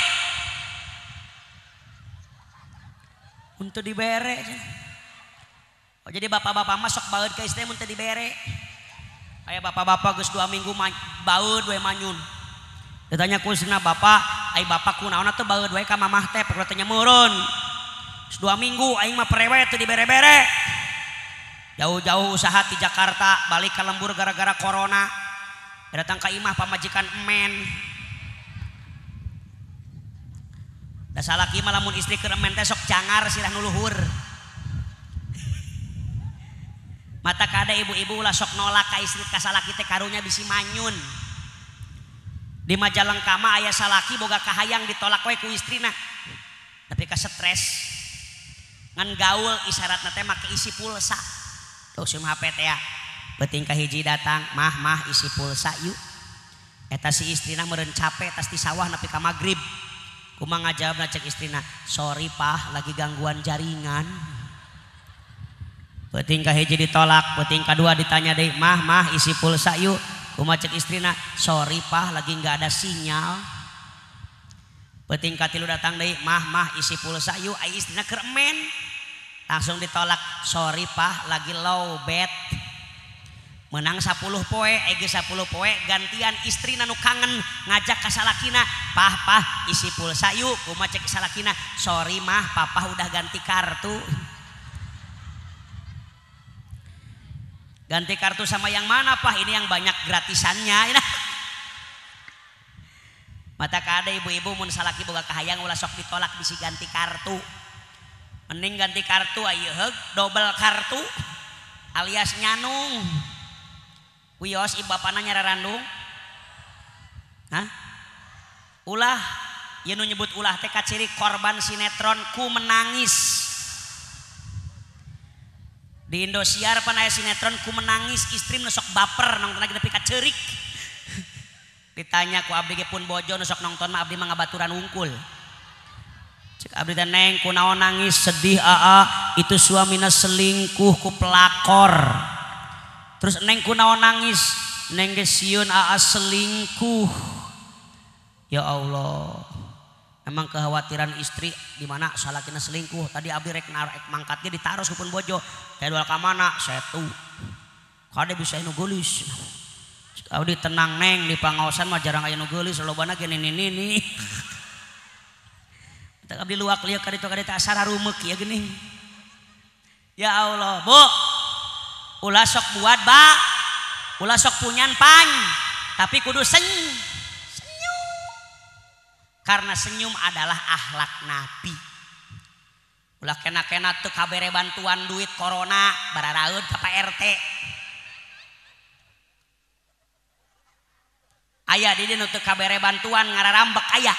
Mun teu dibere. Oh jadi bapak-bapak mah sok baeud ka istri mun teu dibere. Aya bapak-bapak geus 2 minggu baeud we manyun. Ditanya ku istrina bapak, ai bapak kunaonna teu baeud we ka mamah teh pokoknya meureun. 2 minggu aing mah perewe teu dibere-bere. Jauh-jauh usaha di Jakarta balik ke lembur gara-gara corona. Datang ke imah pamajikan emen. Da salaki mah lamun istri keur emen teh sok jangar sirah nu luhur. Mata kada ibu-ibu ulah sok nolak ka istri ka salaki teh karunya bisi manyun. Di Majalengka mah aya salaki boga kahayang ditolak we ku istrina. Tapi ka stres. Ngan gaul isyaratna teh make isi pulsa. Tuh sim HP teh ya. Beuting ka hiji datang, mah isi pulsa yuk. Eta si istrina meureun capek tas di sawah nepi ka magrib. Kumaha ngajawabna cek istrina, "Sorry Pah, lagi gangguan jaringan." Beuting ka hiji ditolak, beuting kadua ditanya deui, "Mah isi pulsa yuk." Kumaha cek istrina, "Sorry Pah, lagi enggak ada sinyal." Beuting katilu datang deui, "Mah isi pulsa yuk." Ai istrina keur emen. Langsung ditolak, "Sorry Pah, lagi low bed." Menang 10 poe, ege 10 poe gantian istri nanu kangen ngajak ka salakina, "Pah, isi pulsa yuk." Kumaha cek salakina, "Sorry mah, papa udah ganti kartu." Ganti kartu sama yang mana Pah? Ini yang banyak gratisannya. Mata kada ibu-ibu mun salaki boga kahayang ulah sok ditolak bisi ganti kartu. Mending ganti kartu ayeuna heug double kartu alias nyanung. Wios ibu bapana nyararandung. Hah? Ulah, ieu nu nyebut ulah teh ciri korban sinetron ku menangis. Di Indosiar pan aya sinetron ku menangis, istri nu sok baper nongton lagi nepi ka ceurik. Ditanya ku abdi ge pun bojo nu sok nongton mah abdi mah ngabaturan wungkul. Cek abdi teh, "Neng kunaon nangis sedih aa, itu suamina selingkuh ku pelakor." Terus neng kunaon nangis, "Neng ge sieun aa selingkuh." Ya Allah, emang kekhawatiran istri di mana salakina selingkuh tadi abdi rek mangkatnya ditaruh kupun bojo teh dual ka mana setu kade bisa nu geulis abdi tenang neng di pangaosan mah jarang aya nu geulis lobana ge nini teh abdi luak lieu ka ditu kade teh asara rumeuk ya geuning ya Allah bu ulah sok buat ba ulah sok punyan pan tapi kudu senyum karena senyum adalah akhlak Nabi ulah kena-kena teu kabere bantuan duit corona bararaeud ka Pak RT aya di dieu teu kabere bantuan ngararambek aya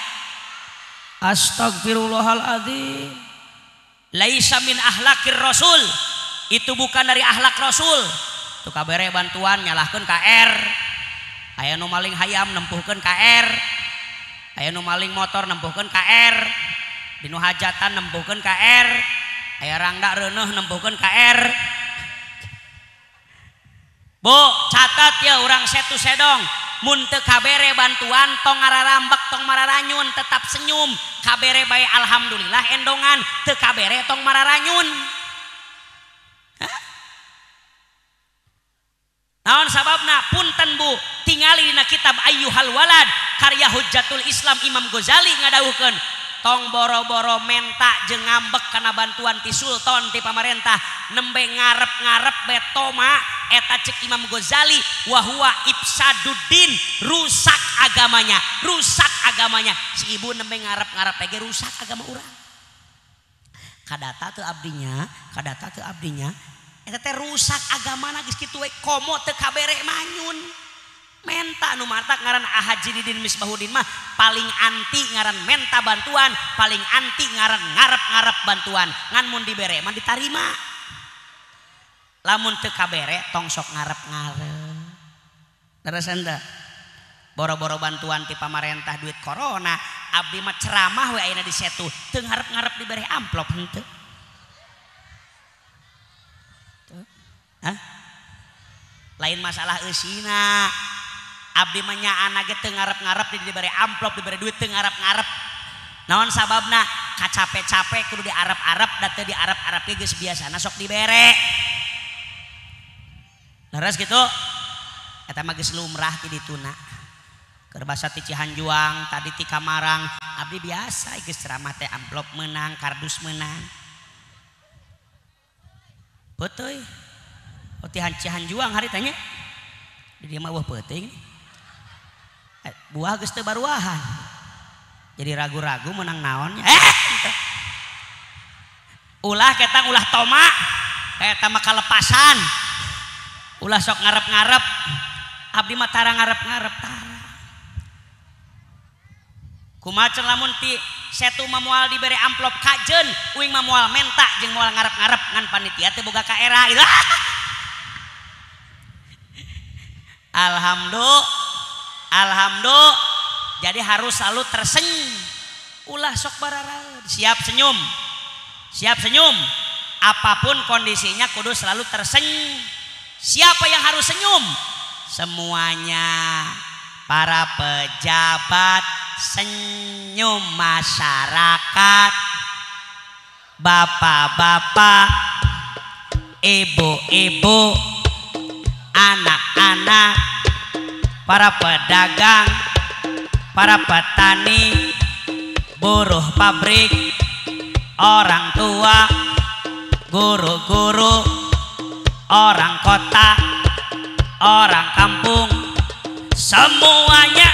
astagfirullahaladzim laisa min akhlakir rasul itu bukan dari akhlak rasul teu kabere bantuan nyalahkeun KR aya nu maling hayam nempuhkeun KR aya nu maling motor nempuhkeun KR dinu hajatan nempuhkeun KR aya rangga reuneuh nempuhkeun KR Bu catat ya urang setu sedong mun teu kabere bantuan tong ngararambek tong mararanyun tetap senyum kabere bae alhamdulillah endongan teu kabere tong mararanyun naon sababna punten Bu tingali dina kitab Ayyuhal Walad karya Hujjatul Islam Imam Ghazali ngadawuhkeun tong boro-boro menta jeung ngambek kana bantuan ti sultan ti pamarentah nembe ngarep-ngarep betoma eta cek Imam Ghazali wa huwa ifsaduddin rusak agamanya si ibu nembe ngarep-ngarep ge rusak agama urang kadata teu abdinya eta teh rusak agamana geus kitu we komo teu kabere manyun menta nu matak ngaran Ahajidin Misbahuddin mah paling anti ngaran menta bantuan paling anti ngaran ngarep-ngarep bantuan ngan mun dibere mah ditarima lamun teu kabere tong sok ngarep-ngarep darasan da boro-boro bantuan ti pamarentah duit corona abdi mah ceramah we ayeuna di setu teu ngarep-ngarep dibere amplop henteu lain masalah eusina abdi mah nyaana ge teu ngarep-ngarep dibere amplop dibere duit teu ngarep-ngarep naon sababna kacape-cape kudu diarep-arep da teu diarep-arep ge geus biasana sok dibere leres gitu eta mah geus lumrah ti dituna keur basa ti Cihanjuang tadi ti Kamarang abdi biasa geus ceramah teh amplop meunang kardus meunang beuteuy Cihanjuang hari tanya di dia mah buah peuting buah geus teu baruahan jadi ragu-ragu menang naonnya ulah ketang ulah toma eta mah kalepasan ulah sok ngarep-ngarep abdi mah tara ngarep-ngarep tara kumaha lamun ti setu mah moal dibere amplop kajeun uing mah moal menta jeung moal ngarep-ngarep ngan panitia teh boga kaera gitu Alhamdulillah jadi harus selalu tersenyum ulah sok bararaeud siap senyum apapun kondisinya kudu selalu tersenyum siapa yang harus senyum semuanya para pejabat senyum masyarakat bapak-bapak ibu-ibu anak-anak para pedagang para petani buruh pabrik orang tua guru-guru orang kota orang kampung semuanya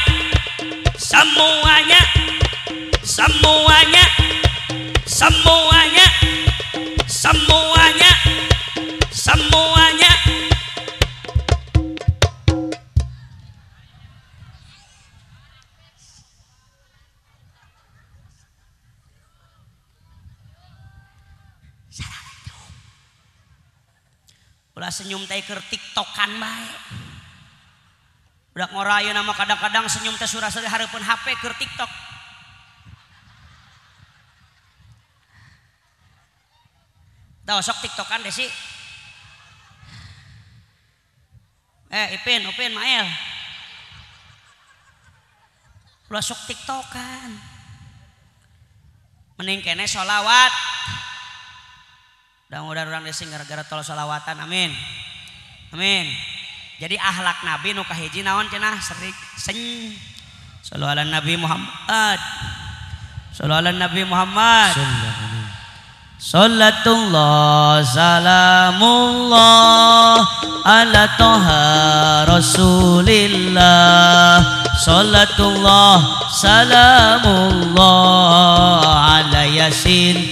ulah senyum teh keur tiktokan bae budak ngorayeun nama kadang-kadang senyum teh suraseureun hareupeun HP keur tiktok tah sok tiktokan desi Upin Mael ulah sok tiktokan mending kene sholawat. Mudah-mudahan orang desing gara-gara tol sholawatan. Amin. Amin. Jadi akhlak Nabi nu kahiji naon cenah serik seng. Shallallahu ala Nabi Muhammad. Shallallahu ala Nabi Muhammad. Sallatullah salamullah ala toha rasulillah. Sallatullah salamullah ala yasin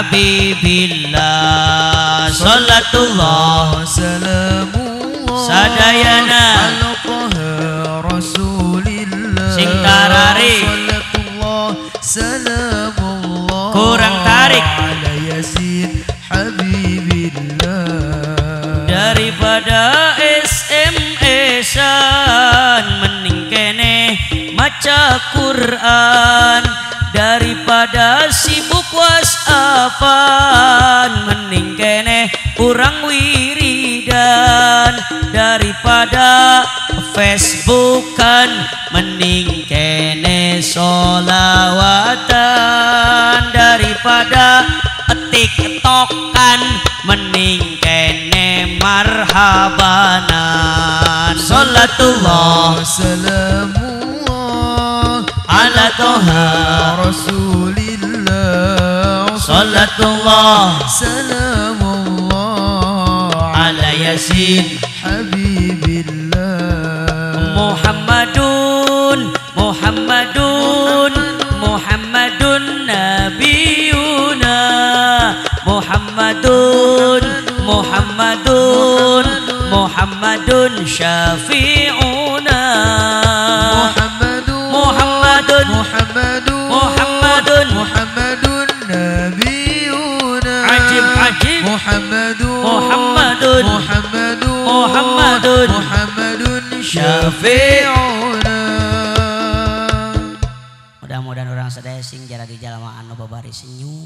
habibillah. Sallatullah salamullah sadayana ala taha rasulillah. Sing tarari Sallatullah salamullah kurang tarik ala yasin habibillah. daripada SMS-an mending kene maca Quran. Daripada sibuk WhatsAppan mending kene urang wiridan. Daripada Facebookan mending kene sholawatan. Daripada TikTokan mending kene marhabanan. Salatullah salamullah ala toha rasulillah. Salatullah salamullah ala yasin habibillah. Muhammadun Muhammadun Muhammadun nabiyuna. Muhammadun Muhammadun Muhammadun syafi'una. Muhammadun Muhammadun Muhammadun Muhammadun nabiyuna. Ajib ajib Muhammadun Muhammadun Muhammadun Muhammadun Muhammadun syafi'una. Mudah-mudahan orang sadaya sing jara di jalamaan nu babari senyum.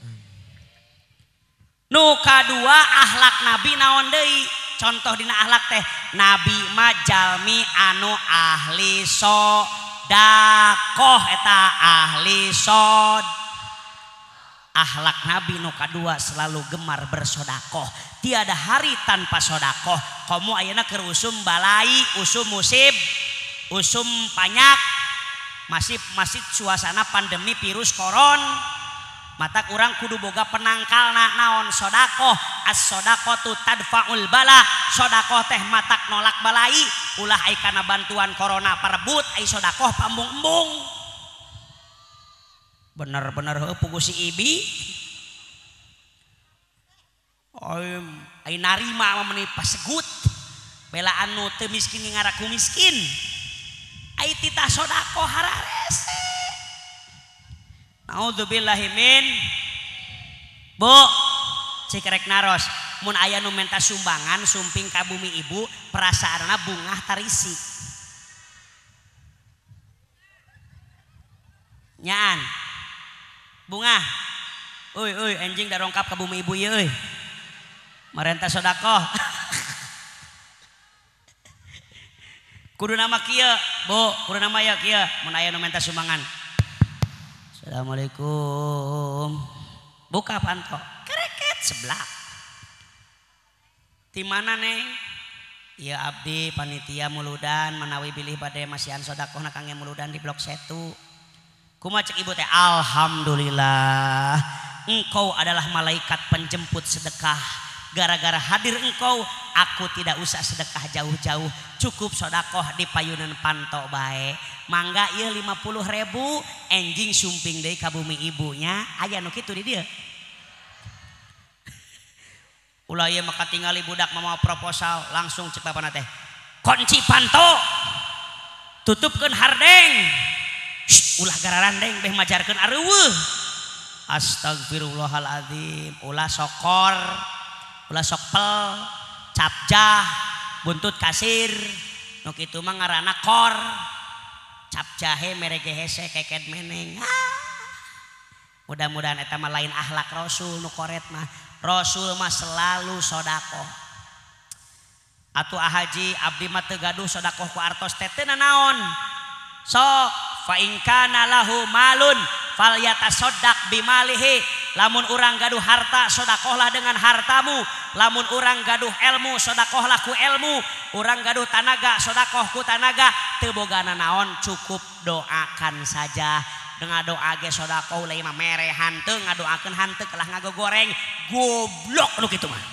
Nu kadua akhlak Nabi naon deui? Contoh dina akhlak teh Nabi mah jalmi anu ahli sodakoh eta ahli sod. Akhlak Nabi nu kadua selalu gemar bersodakoh. Tiada hari tanpa sodakoh. Komo ayeuna keur usum balai, usum musib, usum panyak, masih suasana pandemi virus koron. Mata kurang kudu boga penangkal naon sodakoh. As-sodakoh tu tadfaul bala. Sodakoh teh matak nolak balai. Ulah ai kana bantuan corona parebut ai sodakoh pambung-embung. Bener-bener heuh pugu si Ibi. Ai narima mah meuni pasegut. Belaan nu teu miskin ngaraku miskin. Ai titah sodakoh hararese. Naudzubillahi min. Bu, cikrek naros mun aya nu menta sumbangan sumping ka bumi ibu perasaanna bungah tarisi. Nyaan. Bungah. Euy anjing darongkap ka bumi ibu ieu euy. Marenta sedekah. Kudu nama kieu, Bu, kudu nama ya kieu mun aya nu menta sumbangan. Assalamualaikum. Buka panto. Kereket sebelah. Di mana neng? Iya abdi panitia muludan menawi bilih bade masihan sodakohna kangge muludan di blok 1. Kumaha cek ibu teh? Alhamdulillah. Engkau adalah malaikat penjemput sedekah. Gara-gara hadir engkau, aku tidak usah sedekah jauh-jauh. Cukup sodakoh di payunan panto bae. Mangga ieu 50.000 enjing sumping deui ka bumi ibunya. Aya nu kitu di dieu. Ulah ieu maka tingali budak mau proposal langsung cek bapana teh. Kunci panto. Tutupkeun hardeng. Ulah gararan deng beh majarkeun areuweuh. Astagfirullahaladzim. Ulah sokor, ulah sokpel, capjah, buntut kasir. Nu kitu mah ngaranna kor. Capjahe merege hese keket meneng. Mudah-mudahan eta mah lain akhlak Rasul nu koret mah. Rasul mah selalu sodakoh. Atuh ahaji abdi mah teu gaduh sodakoh ku artos teh teu naon. Sok fa in kana lahu malun falyatasaddaq bimalihi, lamun urang gaduh harta sodakohlah dengan hartamu, lamun urang gaduh ilmu sodakohlah ku ilmu, urang gaduh tanaga sodakoh ku tanaga, teu bogana naon cukup doakan saja. Dengan doa ge sodakoh lain mah mere hanteu ngadoakeun hanteu kelah ngagogoreng goblok nu kitu mah.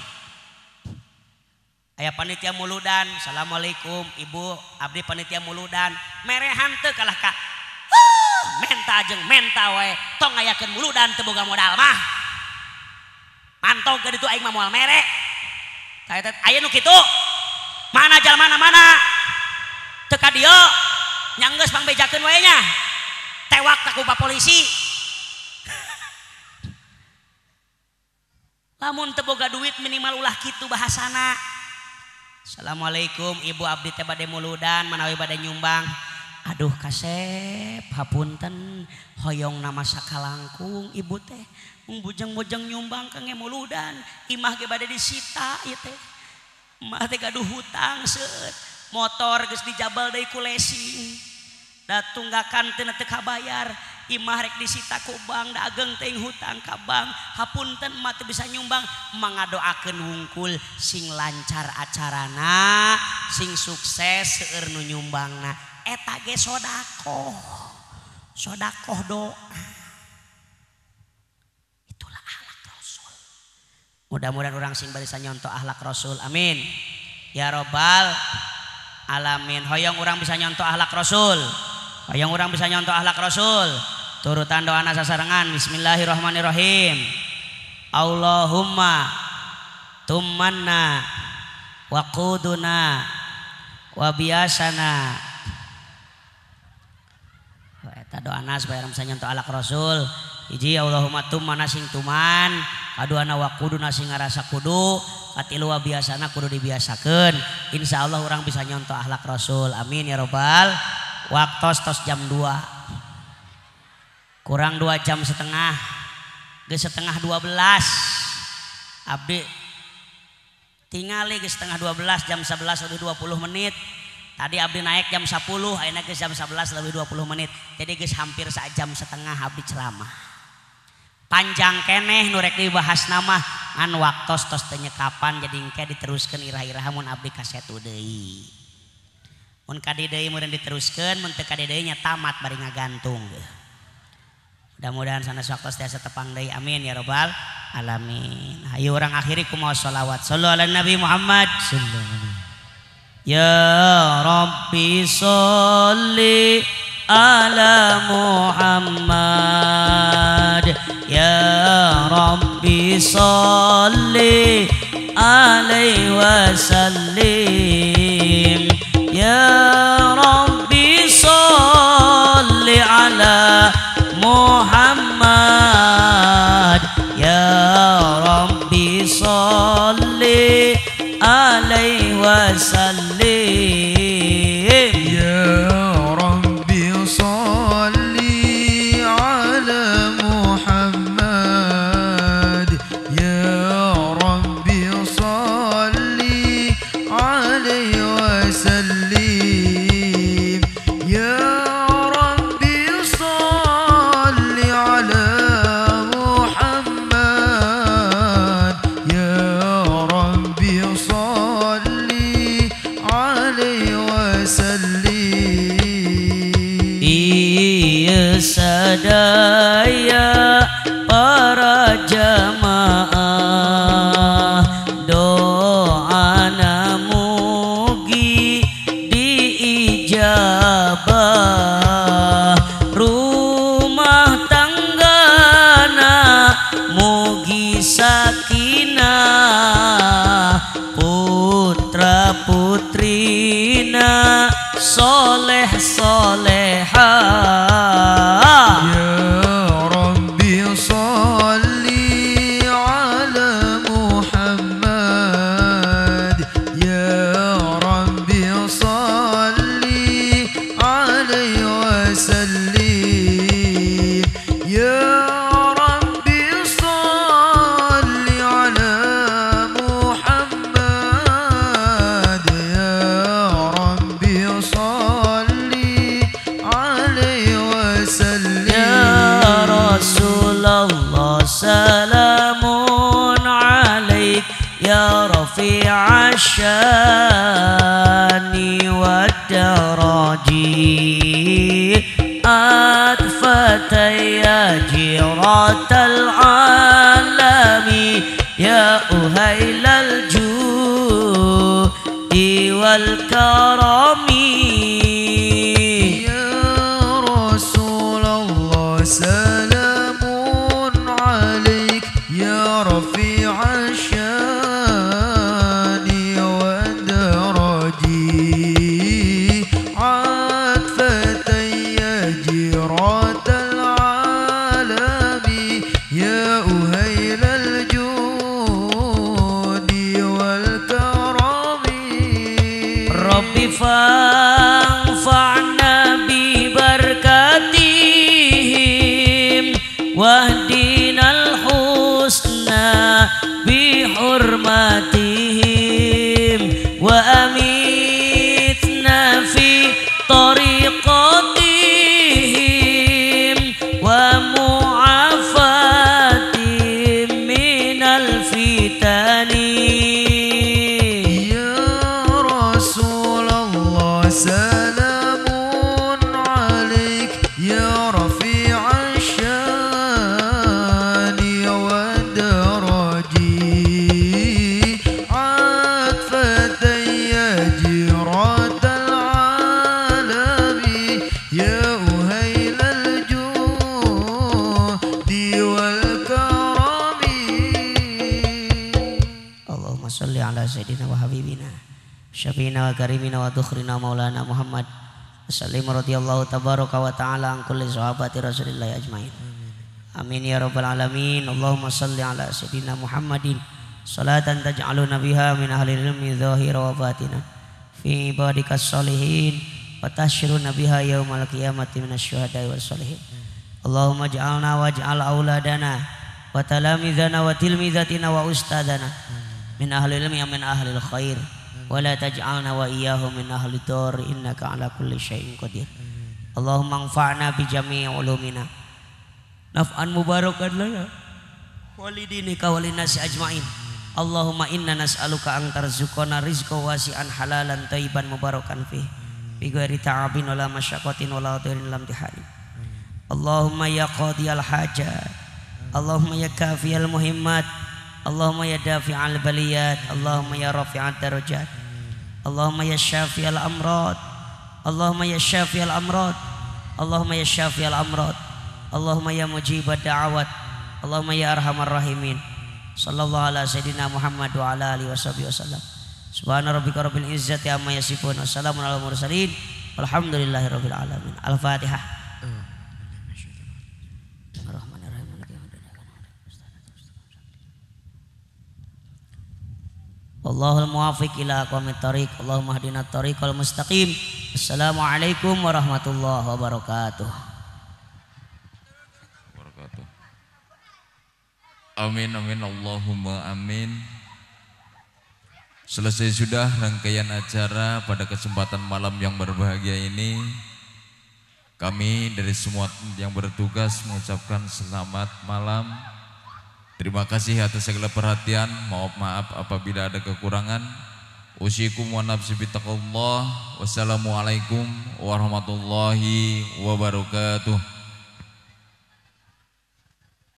Aya panitia muludan, assalamualaikum ibu abdi panitia muludan, mere hanteu kalah ka menta jeung menta we tong ngayakeun muludan teu boga modal mah. Mantong ke ditu aing mah moal mere. Aya nu kitu. Mana jalmana mana? Teu ka dieu nyanggeus pangbejakeun we nya. Tewak tak ku polisi. Lamun teu boga duit minimal ulah kitu bahasana. Assalamualaikum ibu abdi teh bade muludan manawi bade nyumbang. Aduh kasep hapunten hoyong nama sakalangkung ibu teh mung bujang-bujang nyumbang kangge muludan imah ge bade disita ieu teh. Mah teh gaduh hutang seut. Motor geus dijabal deui ku leasing. Da tunggakan teu teu kabayar, imah rek disita ku bank, da ageng teuing hutang ka bank. Hapunten emah teu bisa nyumbang, mangadoakeun wungkul sing lancar acarana, sing sukses seueur nu nyumbangna. Eta ge sodakoh. Sodakoh doa. Itulah akhlak Rasul. Mudah-mudahan orang sing bisa nyontoh akhlak Rasul. Amin. Ya Rabbal alamin. Hoyong orang bisa nyontoh akhlak Rasul. Hoyong orang bisa nyontoh akhlak Rasul. Turutan doana sasarengan. Bismillahirrahmanirrahim. Allahumma tummanna wa quduna wa biasana. Eta doana supaya bisa nyontoh akhlak Rasul. Hiji Allahumma tummanna sing tuman, kaduana wa quduna sing ngarasa kudu, katilu wa biasana kudu dibiasakeun. Insyaallah orang bisa nyontoh akhlak Rasul. Amin ya Rabbal. Waktos tos jam 2 kurang 2 jam setengah geus setengah 12 abdi tingali geus setengah 12 jam 11 lebih 20 menit tadi abdi naik jam 10 ayeuna geus jam 11 lebih 20 menit jadi geus hampir 1 jam setengah abdi ceramah panjang keneh nu rek dibahas nama ngan waktos tos teu nyekapan jadi engke diteruskeun irah-irah mun abdi kasetu deui. Mun kadi deui mun diteruskeun mun teu kadi deui nya tamat bari ngagantung. Mudah-mudahan sanes waktu tiasa tepang deui. Amin ya rabbal alamin. Hayu urang akhiri kumaha sholawat. Shallu ala Nabi Muhammad sallallahu alaihi. Ya Rabbi sholli ala Muhammad. Ya Rabbi sholli alaihi wasallim. Ya Rabbi sholli ala Muhammad. Ya Rabbi sholli alaihi wasallim. Ya Rabbi sholli ala Muhammad. Ya Rabbi sholli alaihi wasallim. Sadaya para jamaah doana mugi diijabah rumah tanggana mugi sakinah putra putrina soleh solehah. عليه يا رفيع الشان والدرج أطفت يا جيرة العالم يا أهيل الجود والكرم يا رسول الله سلام عليك يا رفيع الشان والدرج عطفة يا جيرة العالم يا أهيل الجود والكرم ربي فانفعنا ببركاتهم واهدنا الحسنى بحرمتهم وأميتنا في طريقتهم ومعافاتهم من الفتن يا رسول الله سلام عليك يا رفيع الشان والدرج عطفة يا جيرة العالم يا أهيل الجود والكرم Allahumma salli ala sayyidina wa habibina syafiina wa karimina wa dukhrina maulana Muhammad sallim radhiyallahu tabaraka wa ta'ala an kulli sahabati rasulillahi ajmain amin ya rabbal alamin. Allahumma salli ala sayyidina Muhammadin salatan taj'aluna biha min ahli ilmi zahira wa batina fi ibadikas salihin wa tashruna biha yaumal qiyamati minasy syuhada'i was salihin. Allahumma ij'alna waj'al auladana wa talamizana wa tilmizatina wa ustadana min ahli ilmi min ahli khair wa la taj'alna wa iyyahum min ahli dar innaka ala kulli syai'in qadir. Allahumma anfa'na bi jami'i ulumina naf'an mubarakan lana walidinika walinasi ajmain. Allahumma inna nas'aluka an tarzuqana rizqan wasi'an halalan thayyiban mubarakan fih bi ghairi ta'abin wala masyaqqatin wala dhairin lam tihani. Allahumma ya qadiyal hajat, Allahumma ya kafiyal muhimmat, Allahumma ya dafi'al baliyat, Allahumma ya rafi'ad darajat, Allahumma ya syafi'al amrad, Allahumma ya syafi'al amrad, Allahumma ya syafi'al amrad, Allahumma ya mujibad da'awat, Allahumma ya arhamar rahimin. Sallallahu ala sayyidina Muhammad wa ala alihi washabihi wasallam. Subhana rabbika rabbil izzati amma yasifun wa salamun alal mursalin walhamdulillahi rabbil alamin. Al-Fatihah. Wallahul muwaffiq ila aqwamit thoriq. Allahumma hdina thoriqal mustaqim. Assalamualaikum warahmatullahi wabarakatuh. Amin amin Allahumma amin. Selesai sudah rangkaian acara pada kesempatan malam yang berbahagia ini. Kami dari semua yang bertugas mengucapkan selamat malam. Terima kasih atas segala perhatian. Maaf apabila ada kekurangan. Usikum wa nafsi bitaqullah. Wassalamualaikum warahmatullahi wabarakatuh.